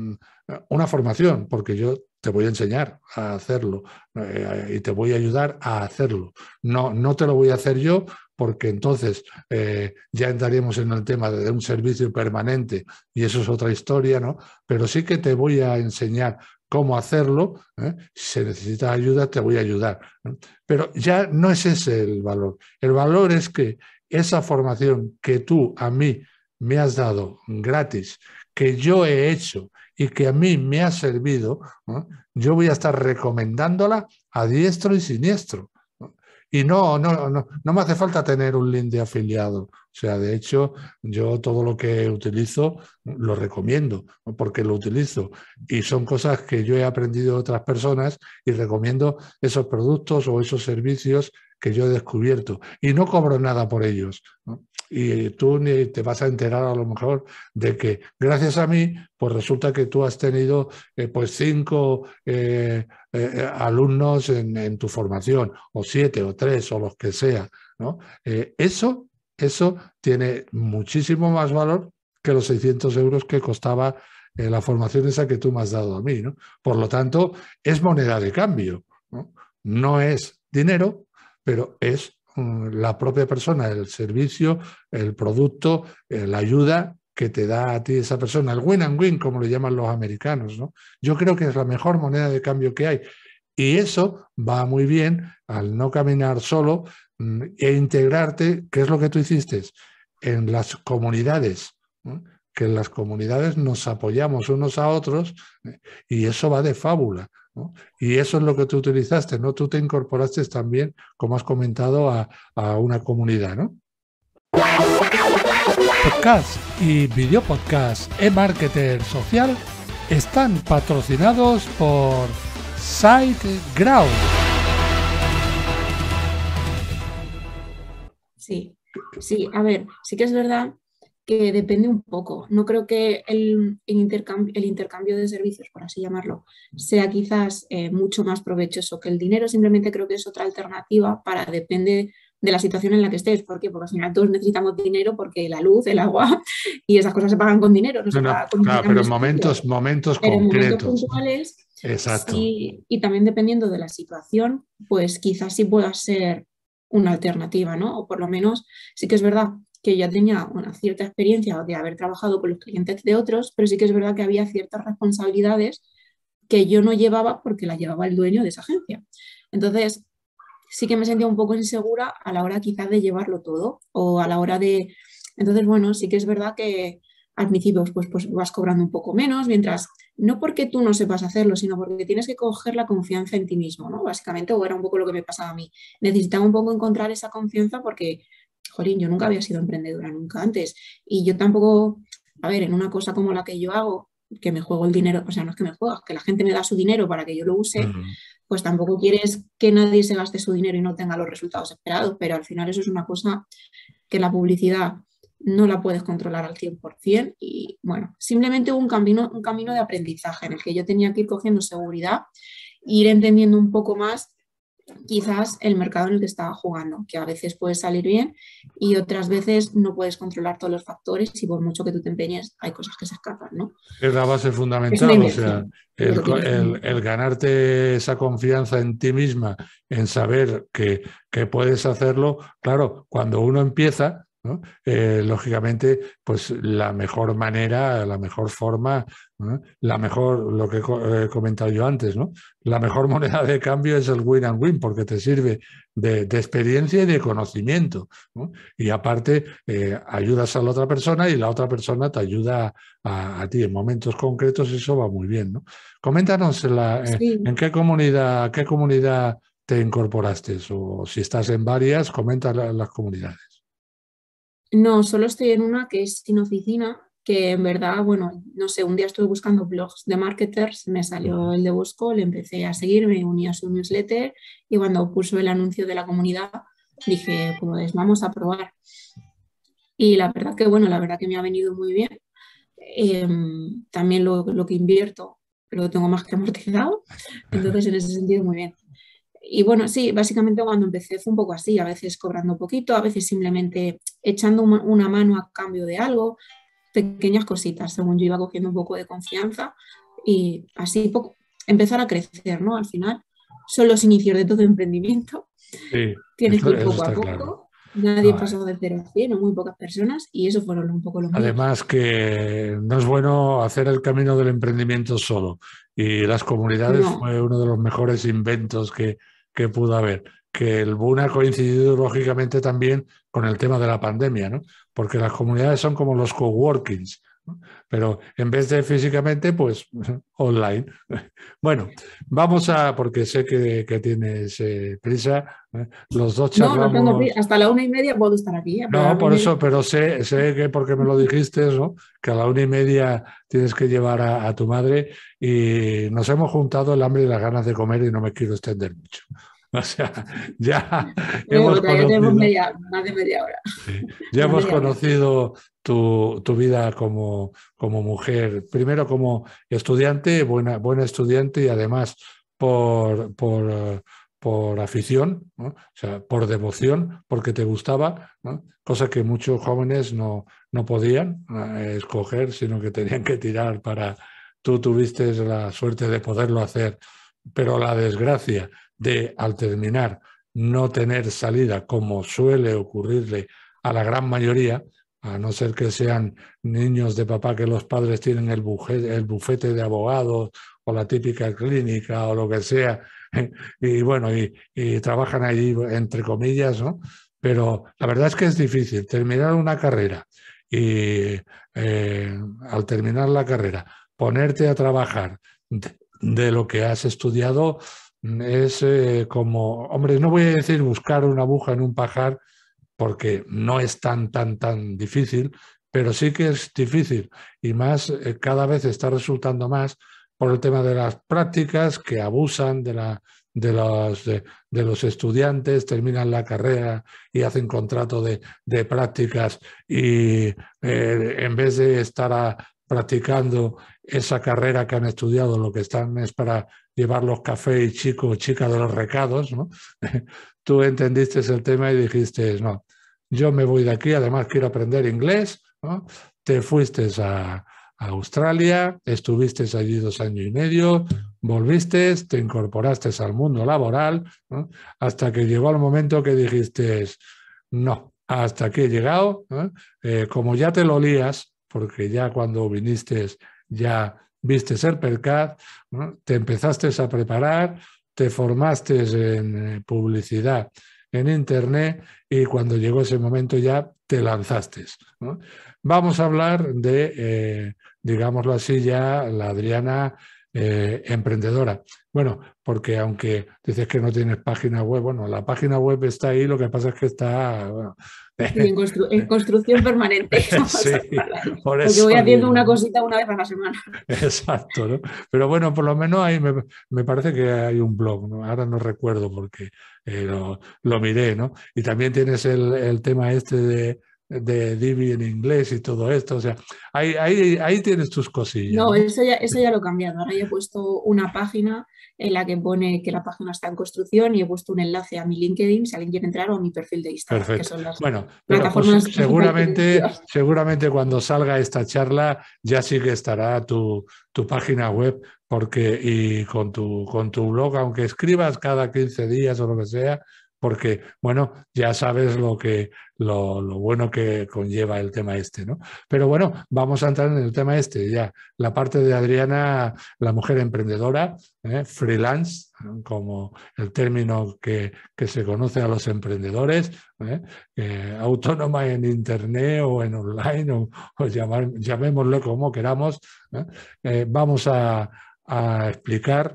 una formación, porque yo te voy a enseñar a hacerlo y te voy a ayudar a hacerlo. No, no te lo voy a hacer yo porque entonces ya entraríamos en el tema de un servicio permanente y eso es otra historia, ¿no? Pero sí que te voy a enseñar cómo hacerlo. Si se necesita ayuda, te voy a ayudar, ¿no? Pero ya no es ese el valor. El valor es que esa formación que tú a mí me has dado gratis, que yo he hecho y que a mí me ha servido, ¿no? Yo voy a estar recomendándola a diestro y siniestro, ¿no? Y no me hace falta tener un link de afiliado. O sea, de hecho, yo todo lo que utilizo lo recomiendo, ¿no? Porque lo utilizo. Y son cosas que yo he aprendido de otras personas y recomiendo esos productos o esos servicios que yo he descubierto. Y no cobro nada por ellos, ¿no? Y tú ni te vas a enterar a lo mejor de que gracias a mí, pues resulta que tú has tenido pues 5 alumnos en tu formación, o 7 o 3 o los que sea, ¿no? Eso tiene muchísimo más valor que los 600 euros que costaba la formación esa que tú me has dado a mí, ¿no? Por lo tanto, es moneda de cambio, ¿no? No es dinero, pero es la propia persona, el servicio, el producto, la ayuda que te da a ti esa persona, el win and win, como le llaman los americanos, ¿no? Yo creo que es la mejor moneda de cambio que hay. Y eso va muy bien al no caminar solo e integrarte, ¿qué es lo que tú hiciste? En las comunidades, ¿no? Que en las comunidades nos apoyamos unos a otros, y eso va de fábula, ¿no? Y eso es lo que tú utilizaste, ¿no? Tú te incorporaste también, como has comentado, a una comunidad, ¿no? Podcast y videopodcast e-marketer social están patrocinados por SiteGround. Sí, sí, a ver, sí que es verdad que depende un poco. No creo que el intercambio de servicios, por así llamarlo, sea quizás mucho más provechoso que el dinero. Simplemente creo que es otra alternativa para depende de la situación en la que estés. ¿Por qué? Porque al final todos necesitamos dinero porque la luz, el agua y esas cosas se pagan con dinero, no se No, no, paga con claro, pero en intercambios físicos. momentos Pero en momentos concretos. puntuales, Exacto. sí, y también dependiendo de la situación, pues quizás sí pueda ser una alternativa, ¿no? O por lo menos sí que es verdad que ya tenía una cierta experiencia de haber trabajado con los clientes de otros, pero sí que es verdad que había ciertas responsabilidades que yo no llevaba porque las llevaba el dueño de esa agencia. Entonces, sí que me sentía un poco insegura a la hora quizás de llevarlo todo o a la hora de... Entonces, bueno, sí que es verdad que al principio pues vas cobrando un poco menos, mientras, no porque tú no sepas hacerlo, sino porque tienes que coger la confianza en ti mismo, ¿no? Básicamente, o era un poco lo que me pasaba a mí. Necesitaba un poco encontrar esa confianza porque, jolín, yo nunca había sido emprendedora, nunca antes. Y yo tampoco, a ver, en una cosa como la que yo hago, que me juego el dinero, o sea, no es que me juegas, que la gente me da su dinero para que yo lo use, Mm. pues tampoco quieres que nadie se gaste su dinero y no tenga los resultados esperados, pero al final eso es una cosa que la publicidad no la puedes controlar al 100% y bueno, simplemente un camino de aprendizaje en el que yo tenía que ir cogiendo seguridad e ir entendiendo un poco más quizás el mercado en el que estaba jugando, que a veces puede salir bien y otras veces no puedes controlar todos los factores y por mucho que tú te empeñes hay cosas que se escapan, ¿no? Es la base Es una fundamental, o sea, inversión, es lo que tienes que hacer. el ganarte esa confianza en ti misma, en saber que puedes hacerlo, claro, cuando uno empieza, ¿no? Lógicamente, pues la mejor manera, la mejor forma, ¿no? La mejor, lo que he comentado yo antes, ¿no? La mejor moneda de cambio es el win and win, porque te sirve de experiencia y de conocimiento, ¿no? Y aparte, ayudas a la otra persona y la otra persona te ayuda a ti en momentos concretos, eso va muy bien, ¿no? Coméntanos Sí, en qué comunidad te incorporaste o si estás en varias, comenta las comunidades. no, solo estoy en una que es sin oficina, que en verdad, bueno, no sé, un día estuve buscando blogs de marketers, me salió el de Bosco, le empecé a seguir, me uní a su newsletter y cuando puso el anuncio de la comunidad dije, pues vamos a probar. Y la verdad que, bueno, la verdad que me ha venido muy bien. Eh, también lo que invierto lo tengo más que amortizado, entonces en ese sentido muy bien. Y bueno, sí, básicamente cuando empecé fue un poco así, a veces cobrando poquito, a veces simplemente echando una mano a cambio de algo, pequeñas cositas, según yo iba cogiendo un poco de confianza y así poco, empezar a crecer, ¿no? Al final son los inicios de todo emprendimiento, Sí, tienes que ir eso poco a está claro. poco, nadie No, pasó de 0 a 100 o muy pocas personas y eso fueron un poco los míos. además que no es bueno hacer el camino del emprendimiento solo y las comunidades No, fue uno de los mejores inventos que pudo haber. Que el boom ha coincidido lógicamente también con el tema de la pandemia, ¿no? Porque las comunidades son como los coworkings, ¿no? Pero en vez de físicamente, pues online. Bueno, vamos a, porque sé que tienes prisa, los dos no, no tengo charlamos. hasta la 1:30 puedo estar aquí, pero a la No, una y por media eso, pero sé que porque me lo dijiste, ¿no? Que a la 1:30 tienes que llevar a tu madre y nos hemos juntado el hambre y las ganas de comer y no me quiero extender mucho. O sea, ya hemos todavía tenemos conocido, más de media hora, sí, ya una hemos media hora. conocido tu vida como mujer, primero como estudiante, buena estudiante y además por afición, ¿no? O sea, por devoción, porque te gustaba, ¿no? Cosa que muchos jóvenes no podían escoger, sino que tenían que tirar para... Tú tuviste la suerte de poderlo hacer, pero la desgracia de al terminar no tener salida, como suele ocurrirle a la gran mayoría, a no ser que sean niños de papá que los padres tienen el bufete de abogados o la típica clínica o lo que sea, y bueno, y trabajan allí entre comillas, ¿no? Pero la verdad es que es difícil terminar una carrera y al terminar la carrera ponerte a trabajar de lo que has estudiado es como, hombre, no voy a decir buscar una aguja en un pajar, porque no es tan difícil, pero sí que es difícil y más cada vez está resultando más por el tema de las prácticas que abusan de los estudiantes, terminan la carrera y hacen contrato de prácticas y en vez de estar practicando esa carrera que han estudiado, lo que están es para llevar los cafés y chico o chica de los recados, ¿no? Tú entendiste el tema y dijiste, no, yo me voy de aquí, además quiero aprender inglés, ¿no? Te fuiste a Australia, estuviste allí 2 años y medio, volviste, te incorporaste al mundo laboral, ¿no? Hasta que llegó el momento que dijiste, no, hasta aquí he llegado, ¿no? Como ya te lo lías, porque ya cuando viniste ya viste el percal, ¿no? Te empezaste a preparar, te formaste en publicidad en Internet y cuando llegó ese momento ya te lanzaste, ¿no? Vamos a hablar de, digámoslo así, ya la Adriana emprendedora. Bueno, porque aunque dices que no tienes página web, bueno, la página web está ahí, lo que pasa es que está, bueno, Sí, en construcción permanente, vamos sí, a dejarlo ahí, por porque voy eso haciendo digo, una ¿no? cosita una vez a la semana. Exacto, ¿no? Pero bueno, por lo menos ahí me parece que hay un blog, ¿no? Ahora no recuerdo porque lo miré, ¿no? Y también tienes el tema este de Divi en inglés y todo esto, o sea, ahí tienes tus cosillas, No, ¿no? eso ya lo he cambiado. Ahora ya he puesto una página en la que pone que la página está en construcción y he puesto un enlace a mi LinkedIn si alguien quiere entrar o a mi perfil de Instagram, que Perfecto. son las Bueno, pero pues plataformas digitales que tengo yo. seguramente cuando salga esta charla ya sí que estará tu página web porque, y con tu blog, aunque escribas cada 15 días o lo que sea, porque, bueno, ya sabes lo bueno que conlleva el tema este, ¿no? Pero bueno, vamos a entrar en el tema este ya. La parte de Adriana, la mujer emprendedora, freelance, como el término que se conoce a los emprendedores, autónoma en Internet o en online, o llamémoslo como queramos, ¿eh? Vamos a explicar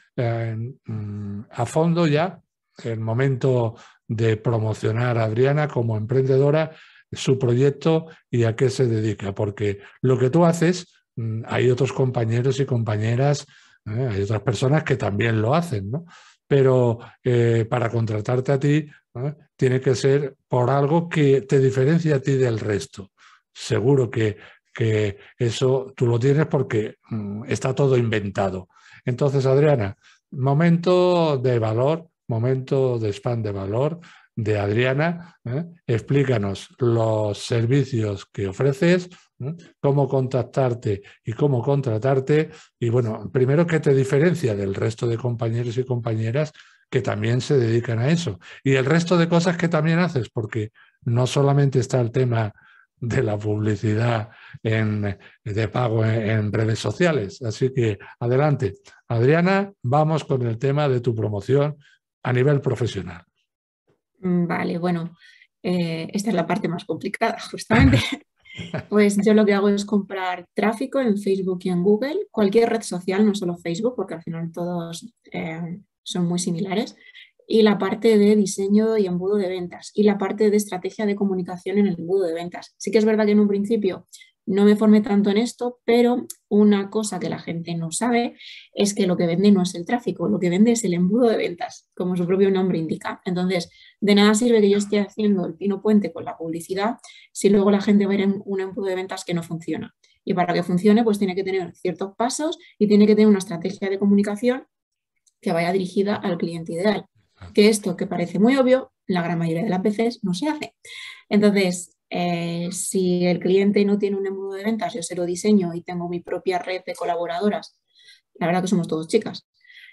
a fondo ya el momento de promocionar a Adriana como emprendedora, su proyecto y a qué se dedica, porque lo que tú haces, hay otros compañeros y compañeras, hay otras personas que también lo hacen, ¿no? Pero para contratarte a ti, tiene que ser por algo que te diferencia a ti del resto. Seguro que eso tú lo tienes porque está todo inventado. Entonces, Adriana, momento de valor, momento de spam de valor de Adriana. Explícanos los servicios que ofreces, cómo contactarte y cómo contratarte. Y bueno, primero, ¿qué te diferencia del resto de compañeros y compañeras que también se dedican a eso? Y el resto de cosas que también haces, porque no solamente está el tema de la publicidad de pago en redes sociales. Así que adelante. Adriana, vamos con el tema de tu promoción a nivel profesional. Vale, bueno, esta es la parte más complicada, justamente. Pues yo lo que hago es comprar tráfico en Facebook y en Google, cualquier red social, no solo Facebook, porque al final todos son muy similares, y la parte de diseño y embudo de ventas, y la parte de estrategia de comunicación en el embudo de ventas. Sí que es verdad que en un principio no me formé tanto en esto, pero una cosa que la gente no sabe es que lo que vende no es el tráfico, lo que vende es el embudo de ventas, como su propio nombre indica. Entonces, de nada sirve que yo esté haciendo el pino puente con la publicidad si luego la gente va a ir en un embudo de ventas que no funciona. Y para que funcione, pues tiene que tener ciertos pasos y tiene que tener una estrategia de comunicación que vaya dirigida al cliente ideal. Que esto, que parece muy obvio, la gran mayoría de las veces no se hace. Entonces, si el cliente no tiene un embudo de ventas, yo se lo diseño y tengo mi propia red de colaboradoras, la verdad que somos todos chicas,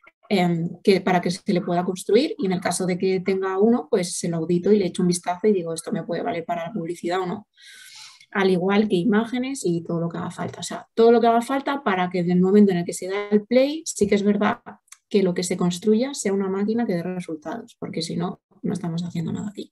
que para que se le pueda construir y en el caso de que tenga uno, pues se lo audito y le echo un vistazo y digo, esto me puede valer para la publicidad o no. Al igual que imágenes y todo lo que haga falta. O sea, todo lo que haga falta para que en el momento en el que se da el play, sí que es verdad que lo que se construya sea una máquina que dé resultados, porque si no, no estamos haciendo nada aquí.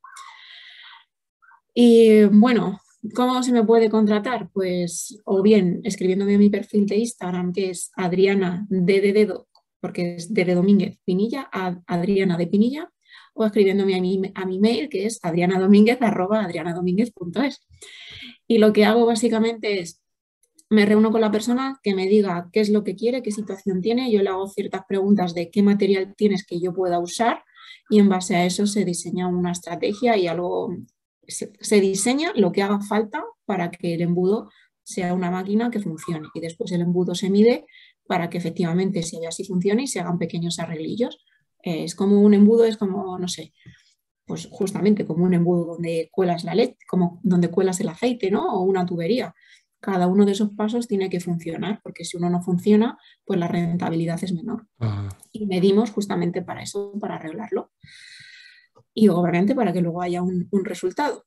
Y bueno, ¿cómo se me puede contratar? Pues o bien escribiéndome a mi perfil de Instagram, que es Adriana de dedo, porque es de Domínguez Pinilla, Adriana de Pinilla, o escribiéndome a mi mail, que es adrianadomínguez@adrianadomínguez.es. Y lo que hago básicamente es, me reúno con la persona que me diga qué es lo que quiere, qué situación tiene, yo le hago ciertas preguntas de qué material tienes que yo pueda usar y en base a eso se diseña una estrategia y algo, se diseña lo que haga falta para que el embudo sea una máquina que funcione y después el embudo se mide para que efectivamente se vea si funciona y se hagan pequeños arreglillos. Es como un embudo, es como, no sé, pues justamente como un embudo donde cuelas la leche, como donde cuelas el aceite, ¿no? O una tubería. Cada uno de esos pasos tiene que funcionar, porque si uno no funciona, pues la rentabilidad es menor. Ah, Y medimos justamente para eso, para arreglarlo. Y obviamente para que luego haya un resultado.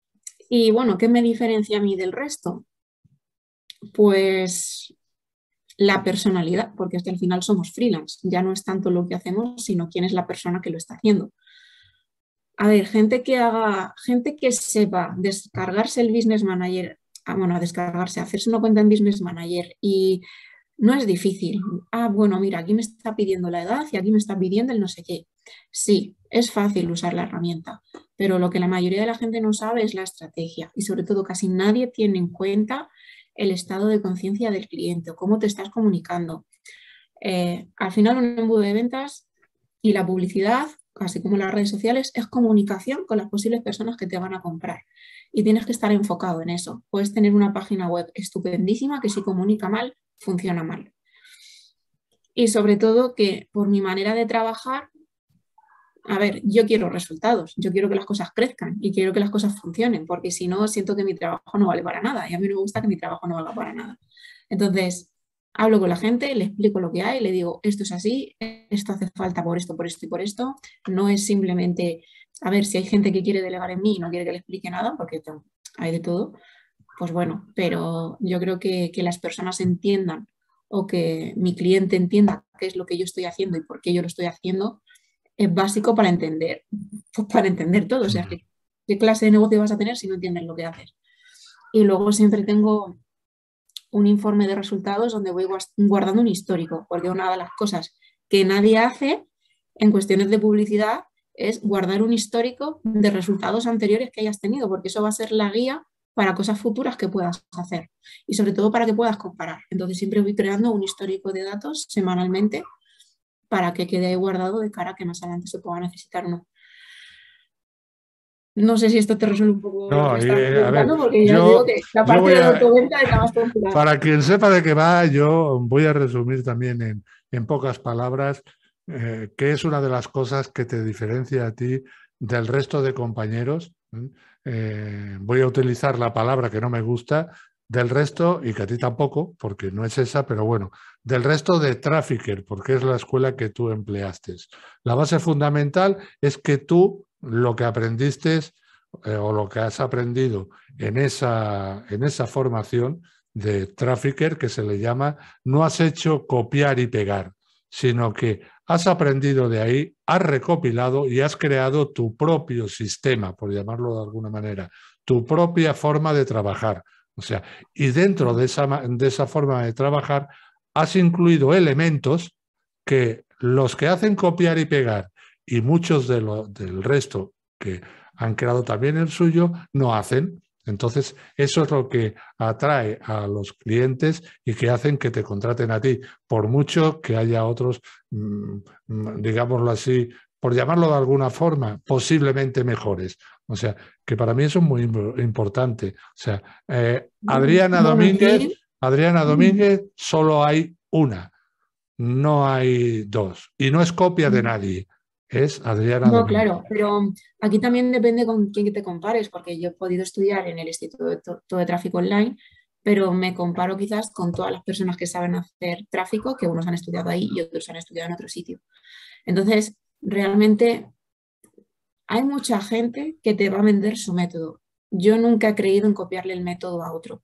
Y bueno, ¿qué me diferencia a mí del resto? Pues la personalidad, porque es que al final somos freelance, ya no es tanto lo que hacemos, sino quién es la persona que lo está haciendo. A ver, gente que sepa descargarse el Business Manager, bueno, descargarse, hacerse una cuenta en Business Manager y no es difícil. Bueno, mira, aquí me está pidiendo la edad y aquí me está pidiendo el no sé qué. Sí, es fácil usar la herramienta, pero lo que la mayoría de la gente no sabe es la estrategia y sobre todo casi nadie tiene en cuenta el estado de conciencia del cliente o cómo te estás comunicando. Al final, un embudo de ventas y la publicidad, así como las redes sociales, es comunicación con las posibles personas que te van a comprar. Y tienes que estar enfocado en eso. Puedes tener una página web estupendísima que si comunica mal, funciona mal. Y sobre todo que por mi manera de trabajar, a ver, yo quiero resultados, yo quiero que las cosas crezcan y quiero que las cosas funcionen, porque si no, siento que mi trabajo no vale para nada y a mí no me gusta que mi trabajo no valga para nada. Entonces, hablo con la gente, le explico lo que hay, le digo, esto es así, esto hace falta por esto, por esto y por esto. No es simplemente, a ver, si hay gente que quiere delegar en mí y no quiere que le explique nada, porque hay de todo, pues bueno, pero yo creo que las personas entiendan o que mi cliente entienda qué es lo que yo estoy haciendo y por qué yo lo estoy haciendo, es básico pues para entender todo. O sea, ¿qué clase de negocio vas a tener si no entiendes lo que haces? Y luego siempre tengo un informe de resultados donde voy guardando un histórico, porque una de las cosas que nadie hace en cuestiones de publicidad es guardar un histórico de resultados anteriores que hayas tenido, porque eso va a ser la guía para cosas futuras que puedas hacer y sobre todo para que puedas comparar. Entonces siempre voy creando un histórico de datos semanalmente para que quede ahí guardado de cara a que más adelante se pueda necesitar o no. No sé si esto te resuelve un poco lo que No, me estás a ver, preguntando, porque ya os digo yo, que la yo parte voy de la a, autoventa es la más complicada. para quien sepa de qué va, yo voy a resumir también en pocas palabras, qué es una de las cosas que te diferencia a ti del resto de compañeros. Voy a utilizar la palabra que no me gusta, del resto, y que a ti tampoco, porque no es esa, pero bueno, del resto de Trafficker, porque es la escuela que tú empleaste. La base fundamental es que tú lo que aprendiste o lo que has aprendido en esa formación de Trafficker, que se le llama, no has hecho copiar y pegar, sino que has aprendido de ahí, has recopilado y has creado tu propio sistema, por llamarlo de alguna manera, tu propia forma de trabajar. O sea, y dentro de esa forma de trabajar has incluido elementos que los que hacen copiar y pegar y muchos del resto que han creado también el suyo, no hacen. Entonces, eso es lo que atrae a los clientes y que hacen que te contraten a ti, por mucho que haya otros, digámoslo así, por llamarlo de alguna forma, posiblemente mejores. O sea, que para mí eso es muy importante. O sea, Adriana Bueno, aquí Domínguez solo hay una, no hay dos. Y no es copia de nadie, es Adriana no, Domínguez. claro, pero aquí también depende con quién te compares, porque yo he podido estudiar en el Instituto de Tráfico Online, pero me comparo quizás con todas las personas que saben hacer tráfico, que unos han estudiado ahí y otros han estudiado en otro sitio. Entonces, realmente hay mucha gente que te va a vender su método. Yo nunca he creído en copiarle el método a otro.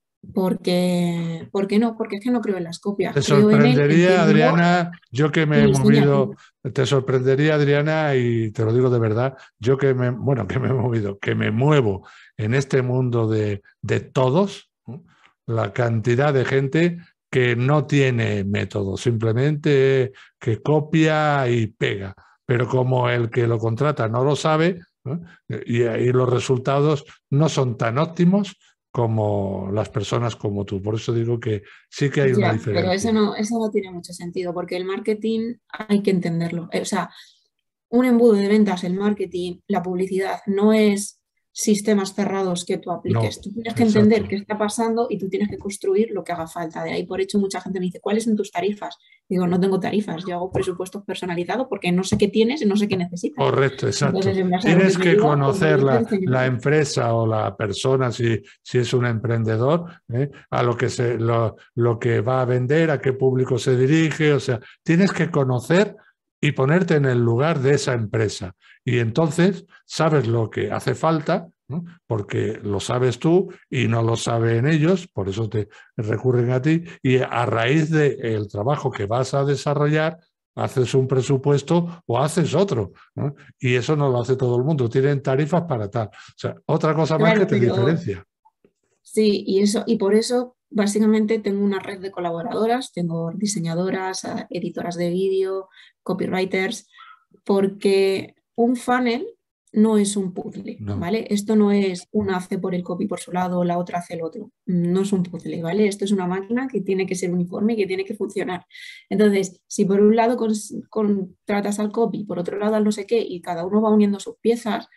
¿Por qué no? Porque es que no creo en las copias, Te creo en él, sorprendería, entiéndelo Adriana, yo que me y he enseña. movido, te sorprendería, Adriana, y te lo digo de verdad, yo que me he movido, que me muevo en este mundo de todos, ¿no? La cantidad de gente que no tiene método, simplemente que copia y pega, pero como el que lo contrata no lo sabe, ¿no? Y los resultados no son tan óptimos como las personas como tú. Por eso digo que sí que hay una Ya, pero diferencia. eso no tiene mucho sentido, porque el marketing hay que entenderlo. O sea, un embudo de ventas, el marketing, la publicidad, no es sistemas cerrados que tú apliques. No, Tú tienes que entender qué exacto. está pasando y tú tienes que construir lo que haga falta. De ahí, por hecho, mucha gente me dice, ¿cuáles son tus tarifas? Digo, no tengo tarifas, yo hago presupuestos personalizados porque no sé qué tienes y no sé qué necesitas. Correcto, exacto. Entonces, en base a lo que Tienes me que digas, pues conocer yo te enseño la cosas. empresa o la persona, si es un emprendedor, a lo que va a vender, a qué público se dirige. O sea, tienes que conocer y ponerte en el lugar de esa empresa. Y entonces sabes lo que hace falta ¿no? Porque lo sabes tú y no lo saben ellos, por eso te recurren a ti, y a raíz del trabajo que vas a desarrollar, haces un presupuesto o haces otro, ¿no? Y eso no lo hace todo el mundo, tienen tarifas para tal. O sea, otra cosa más que Claro, te pero diferencia. sí, y por eso básicamente tengo una red de colaboradoras, tengo diseñadoras, editoras de vídeo, copywriters, porque un funnel no es un puzzle, No. ¿vale? Esto no es una hace por el copy por su lado, la otra hace el otro. No es un puzzle, ¿vale? Esto es una máquina que tiene que ser uniforme y que tiene que funcionar. Entonces, si por un lado contratas al copy, por otro lado al no sé qué, y cada uno va uniendo sus piezas,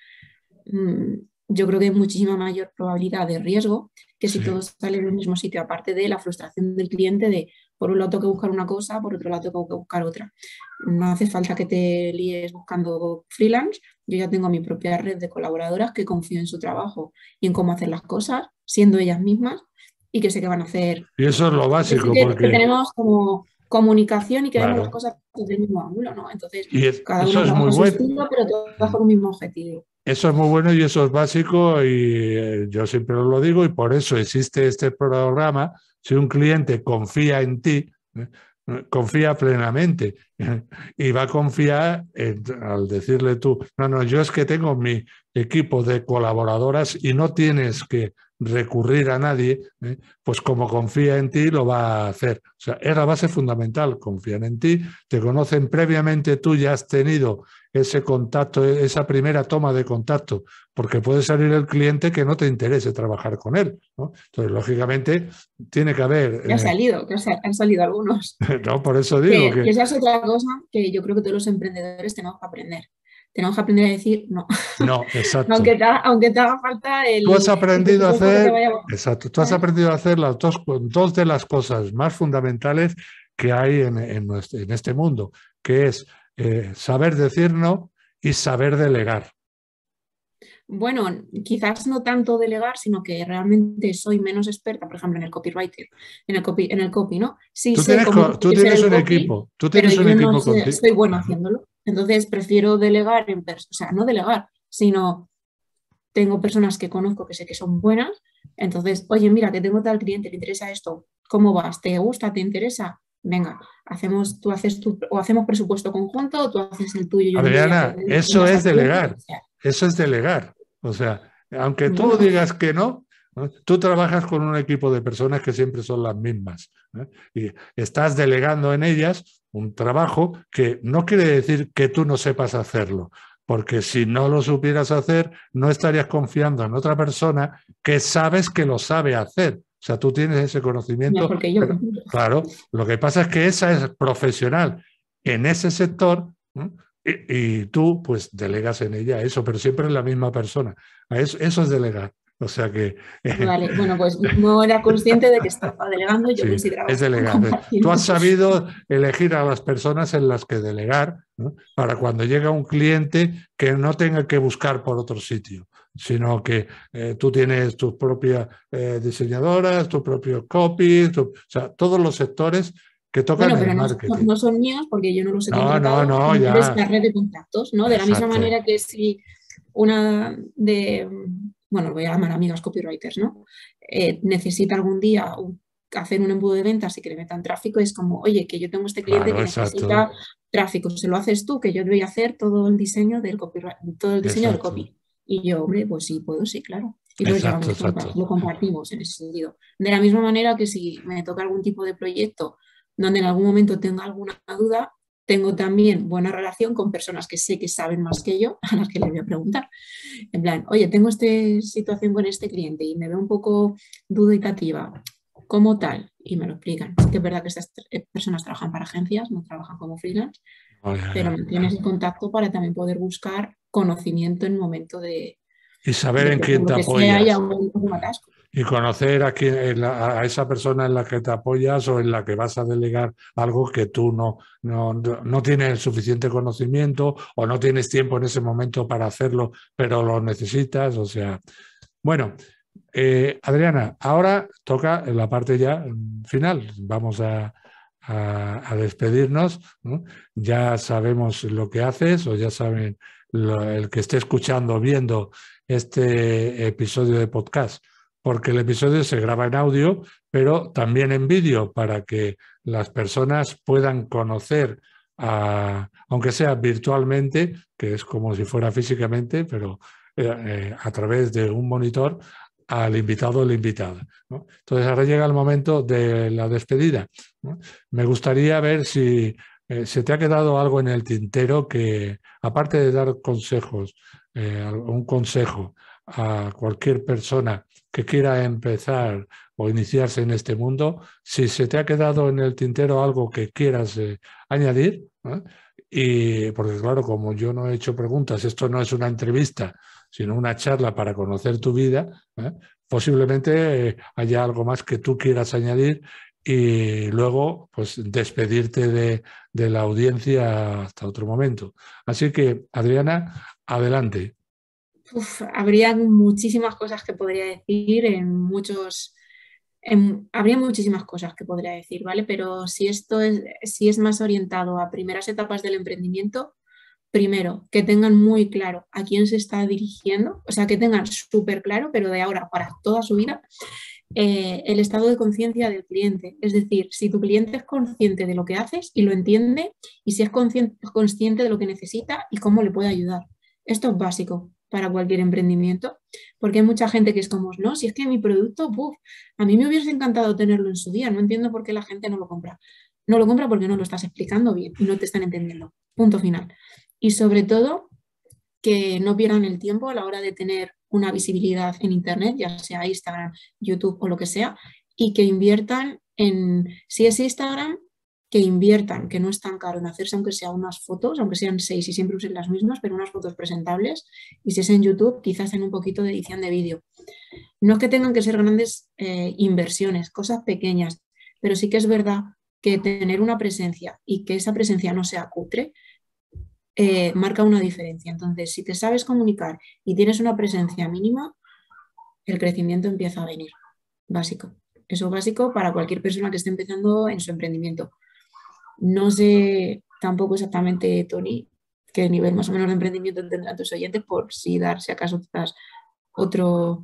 yo creo que hay muchísima mayor probabilidad de riesgo que si Sí. todos salen del mismo sitio, aparte de la frustración del cliente de por un lado tengo que buscar una cosa, por otro lado tengo que buscar otra. No hace falta que te líes buscando freelance, yo ya tengo mi propia red de colaboradoras que confío en su trabajo y en cómo hacer las cosas, siendo ellas mismas y que sé que van a hacer, Y eso es lo que sí básico, que porque, tenemos como comunicación y que vemos las claro, cosas desde el mismo ángulo, ¿no? Entonces, y cada eso una es muy trabaja a su bueno. estilo, pero todas con un mismo objetivo. Eso es muy bueno y eso es básico y yo siempre os lo digo y por eso existe este programa. Si un cliente confía en ti, confía plenamente y va a confiar al decirle tú, no, no, yo es que tengo mi equipo de colaboradoras y no tienes que recurrir a nadie, pues como confía en ti lo va a hacer. O sea, es la base fundamental, confían en ti, te conocen previamente, tú ya has tenido ese contacto, esa primera toma de contacto, porque puede salir el cliente que no te interese trabajar con él, ¿no? Entonces, lógicamente, tiene que haber, Que ha salido, han salido algunos. ¿no? Por eso digo Que que esa es otra cosa que yo creo que todos los emprendedores tenemos que aprender. Tenemos que aprender a decir no. no, exacto. Aunque te haga falta Tú has el aprendido a presupuesto que te hacer, vaya exacto, tú has a... aprendido a hacer las dos de las cosas más fundamentales que hay en este mundo, que es saber decir no y saber delegar. Bueno, quizás no tanto delegar, sino que realmente soy menos experta, por ejemplo, en el copywriter, en el copy, ¿no? Sí sé cómo tiene Tú que ser tienes el un copy, equipo, tú pero tienes un yo no equipo contigo. soy bueno Claro. haciéndolo. Entonces prefiero delegar o sea, no delegar, sino tengo personas que conozco que sé que son buenas, entonces, oye, mira, que tengo tal cliente, le interesa esto, ¿cómo vas? ¿Te gusta? ¿Te interesa? Venga, tú haces o hacemos presupuesto conjunto, o tú haces el tuyo, yo envío ya todo Adriana, el eso ventas es al cliente, lo delegar, que sea. eso es delegar. O sea, aunque tú Bueno, digas que no, ¿no? Tú trabajas con un equipo de personas que siempre son las mismas, ¿no? Y estás delegando en ellas un trabajo que no quiere decir que tú no sepas hacerlo, porque si no lo supieras hacer, no estarías confiando en otra persona que sabes que lo sabe hacer. O sea, tú tienes ese conocimiento, mejor que yo. pero claro, lo que pasa es que esa es profesional en ese sector, ¿no? Y tú, pues, delegas en ella eso, pero siempre es la misma persona. Eso es delegar. O sea que, Vale, bueno, pues no era consciente de que estaba delegando, yo sí, consideraba que es estaba delegar. Tú has compartiendo. sabido elegir a las personas en las que delegar, ¿no? Para cuando llega un cliente que no tenga que buscar por otro sitio, sino que tú tienes tus propias diseñadoras, tu propio copy, o sea, todos los sectores que tocan Bueno, el pero marketing. no son míos porque yo no los he No, no, contratado, no, simplemente es ya. una red de contactos, ¿no? De la misma Exacto. manera que si una de, bueno, voy a llamar amigas copywriters, ¿no? Necesita algún día hacer un embudo de ventas y que le metan tráfico, es como, oye, que yo tengo este cliente Claro, que exacto. necesita tráfico, se lo haces tú, que yo voy a hacer todo el diseño del copyright, todo el diseño del Exacto. copy. Y yo, hombre, pues sí, puedo, sí, claro. Y lo Exacto, llevamos juntas, exacto. lo compartimos en ese sentido. De la misma manera que si me toca algún tipo de proyecto donde en algún momento tenga alguna duda, tengo también buena relación con personas que sé que saben más que yo, a las que les voy a preguntar. En plan, oye, tengo esta situación con este cliente y me veo un poco duditativa, ¿cómo tal? Y me lo explican. Sí que es verdad que estas personas trabajan para agencias, no trabajan como freelance, Oh, ya, pero ya. mantienes el contacto para también poder buscar conocimiento en el momento Y saber de en que por quién te lo que sea haya apoyas. un atasco. Y conocer a, a esa persona en la que te apoyas o en la que vas a delegar algo que tú no tienes el suficiente conocimiento o no tienes tiempo en ese momento para hacerlo, pero lo necesitas. O sea, bueno, Adriana, ahora toca la parte ya final. Vamos a despedirnos, ¿no? Ya sabemos lo que haces o ya saben el que esté escuchando, viendo este episodio de podcast, porque el episodio se graba en audio, pero también en vídeo, para que las personas puedan conocer, aunque sea virtualmente, que es como si fuera físicamente, pero a través de un monitor, al invitado o la invitada, ¿no? Entonces ahora llega el momento de la despedida, ¿no? Me gustaría ver si se te ha quedado algo en el tintero que, aparte de dar consejos, un consejo a cualquier persona que quiera empezar o iniciarse en este mundo, si se te ha quedado en el tintero algo que quieras añadir, ¿no? Y porque claro, como yo no he hecho preguntas, esto no es una entrevista, sino una charla para conocer tu vida, ¿eh? Posiblemente haya algo más que tú quieras añadir y luego pues despedirte de la audiencia hasta otro momento. Así que, Adriana, adelante. Habría muchísimas cosas que podría decir habría muchísimas cosas que podría decir, ¿vale? Pero si es más orientado a primeras etapas del emprendimiento, primero, que tengan muy claro a quién se está dirigiendo, o sea, que tengan súper claro, pero de ahora para toda su vida, el estado de conciencia del cliente. Es decir, si tu cliente es consciente de lo que haces y lo entiende, y si es consciente de lo que necesita y cómo le puede ayudar. Esto es básico para cualquier emprendimiento, porque hay mucha gente que es como, no, si es que mi producto, a mí me hubiese encantado tenerlo en su día, no entiendo por qué la gente no lo compra. No lo compra porque no lo estás explicando bien y no te están entendiendo. Punto final. Y sobre todo, que no pierdan el tiempo a la hora de tener una visibilidad en Internet, ya sea Instagram, YouTube o lo que sea, y que inviertan si es Instagram, que inviertan, que no es tan caro en hacerse aunque sea unas fotos, aunque sean 6 y siempre usen las mismas, pero unas fotos presentables, y si es en YouTube, quizás en un poquito de edición de vídeo. No es que tengan que ser grandes inversiones, cosas pequeñas, pero sí que es verdad que tener una presencia y que esa presencia no sea cutre, marca una diferencia. Entonces, si te sabes comunicar y tienes una presencia mínima, el crecimiento empieza a venir. Básico. Eso es básico para cualquier persona que esté empezando en su emprendimiento. No sé tampoco exactamente, Tony, qué nivel más o menos de emprendimiento tendrán tus oyentes, por si si acaso te das otro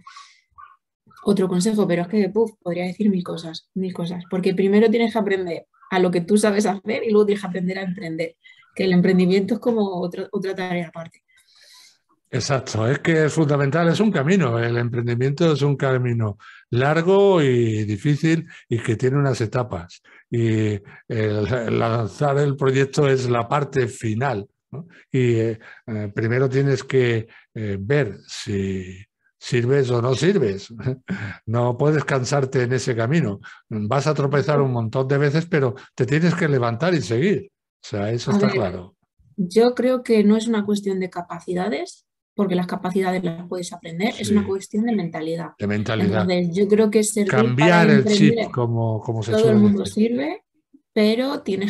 consejo, pero es que podría decir mil cosas, porque primero tienes que aprender a lo que tú sabes hacer y luego tienes que aprender a emprender, que el emprendimiento es como otra tarea aparte. Exacto, es que es fundamental, es un camino, el emprendimiento es un camino largo y difícil y que tiene unas etapas. Y lanzar el proyecto es la parte final, ¿no? Y primero tienes que ver si sirves o no sirves. No puedes cansarte en ese camino. Vas a tropezar un montón de veces, pero te tienes que levantar y seguir. O sea, eso está claro. Yo creo que no es una cuestión de capacidades, porque las capacidades las puedes aprender, sí. Es una cuestión de mentalidad. De mentalidad. Entonces, yo creo que servir cambiar el chip, como se todo suele el mundo decir. Sirve, pero tienes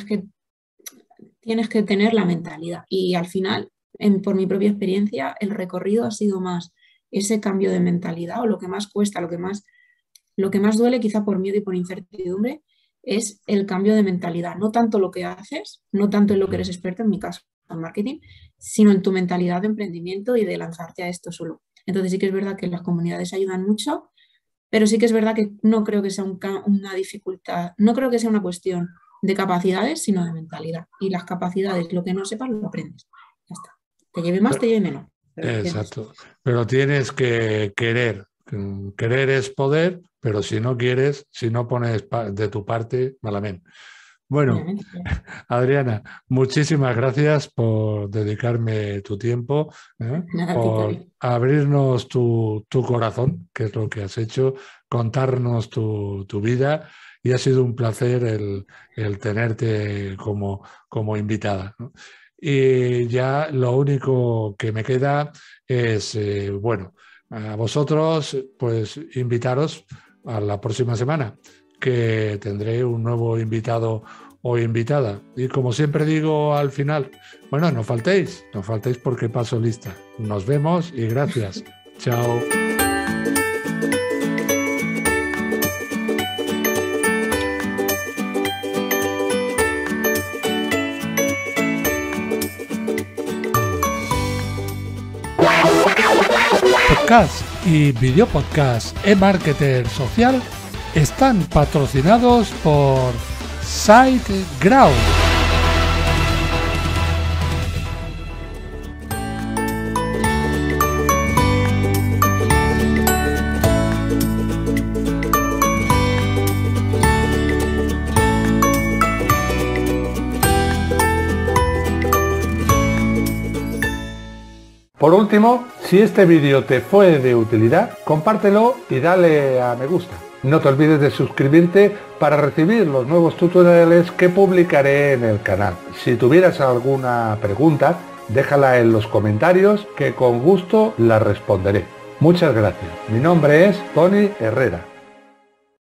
que tener la mentalidad. Y al final, por mi propia experiencia, el recorrido ha sido más ese cambio de mentalidad, o lo que más cuesta, lo que más duele, quizá por miedo y por incertidumbre, es el cambio de mentalidad. No tanto lo que haces, no tanto en lo que eres experto, en mi caso, en marketing, sino en tu mentalidad de emprendimiento y de lanzarte a esto solo. Entonces sí que es verdad que las comunidades ayudan mucho, pero sí que es verdad que no creo que sea una dificultad, no creo que sea una cuestión de capacidades, sino de mentalidad. Y las capacidades, lo que no sepas, lo aprendes. Ya está. Te lleve más, te lleve menos. Exacto. Pero tienes que querer. Querer es poder, pero si no quieres, si no pones de tu parte, malamente. Bueno, Adriana, muchísimas gracias por dedicarme tu tiempo, por abrirnos tu corazón, que es lo que has hecho, contarnos tu vida, y ha sido un placer el tenerte como invitada, ¿no? Y ya lo único que me queda es, bueno, a vosotros, pues invitaros a la próxima semana, que tendré un nuevo invitado o invitada. Y como siempre digo al final, bueno, no faltéis porque paso lista. Nos vemos y gracias. Chao. Podcast y Videopodcast eMarketer Social están patrocinados por SiteGround. Por último, si este vídeo te fue de utilidad, compártelo y dale a me gusta. No te olvides de suscribirte para recibir los nuevos tutoriales que publicaré en el canal. Si tuvieras alguna pregunta, déjala en los comentarios que con gusto la responderé. Muchas gracias. Mi nombre es Tony Herrera.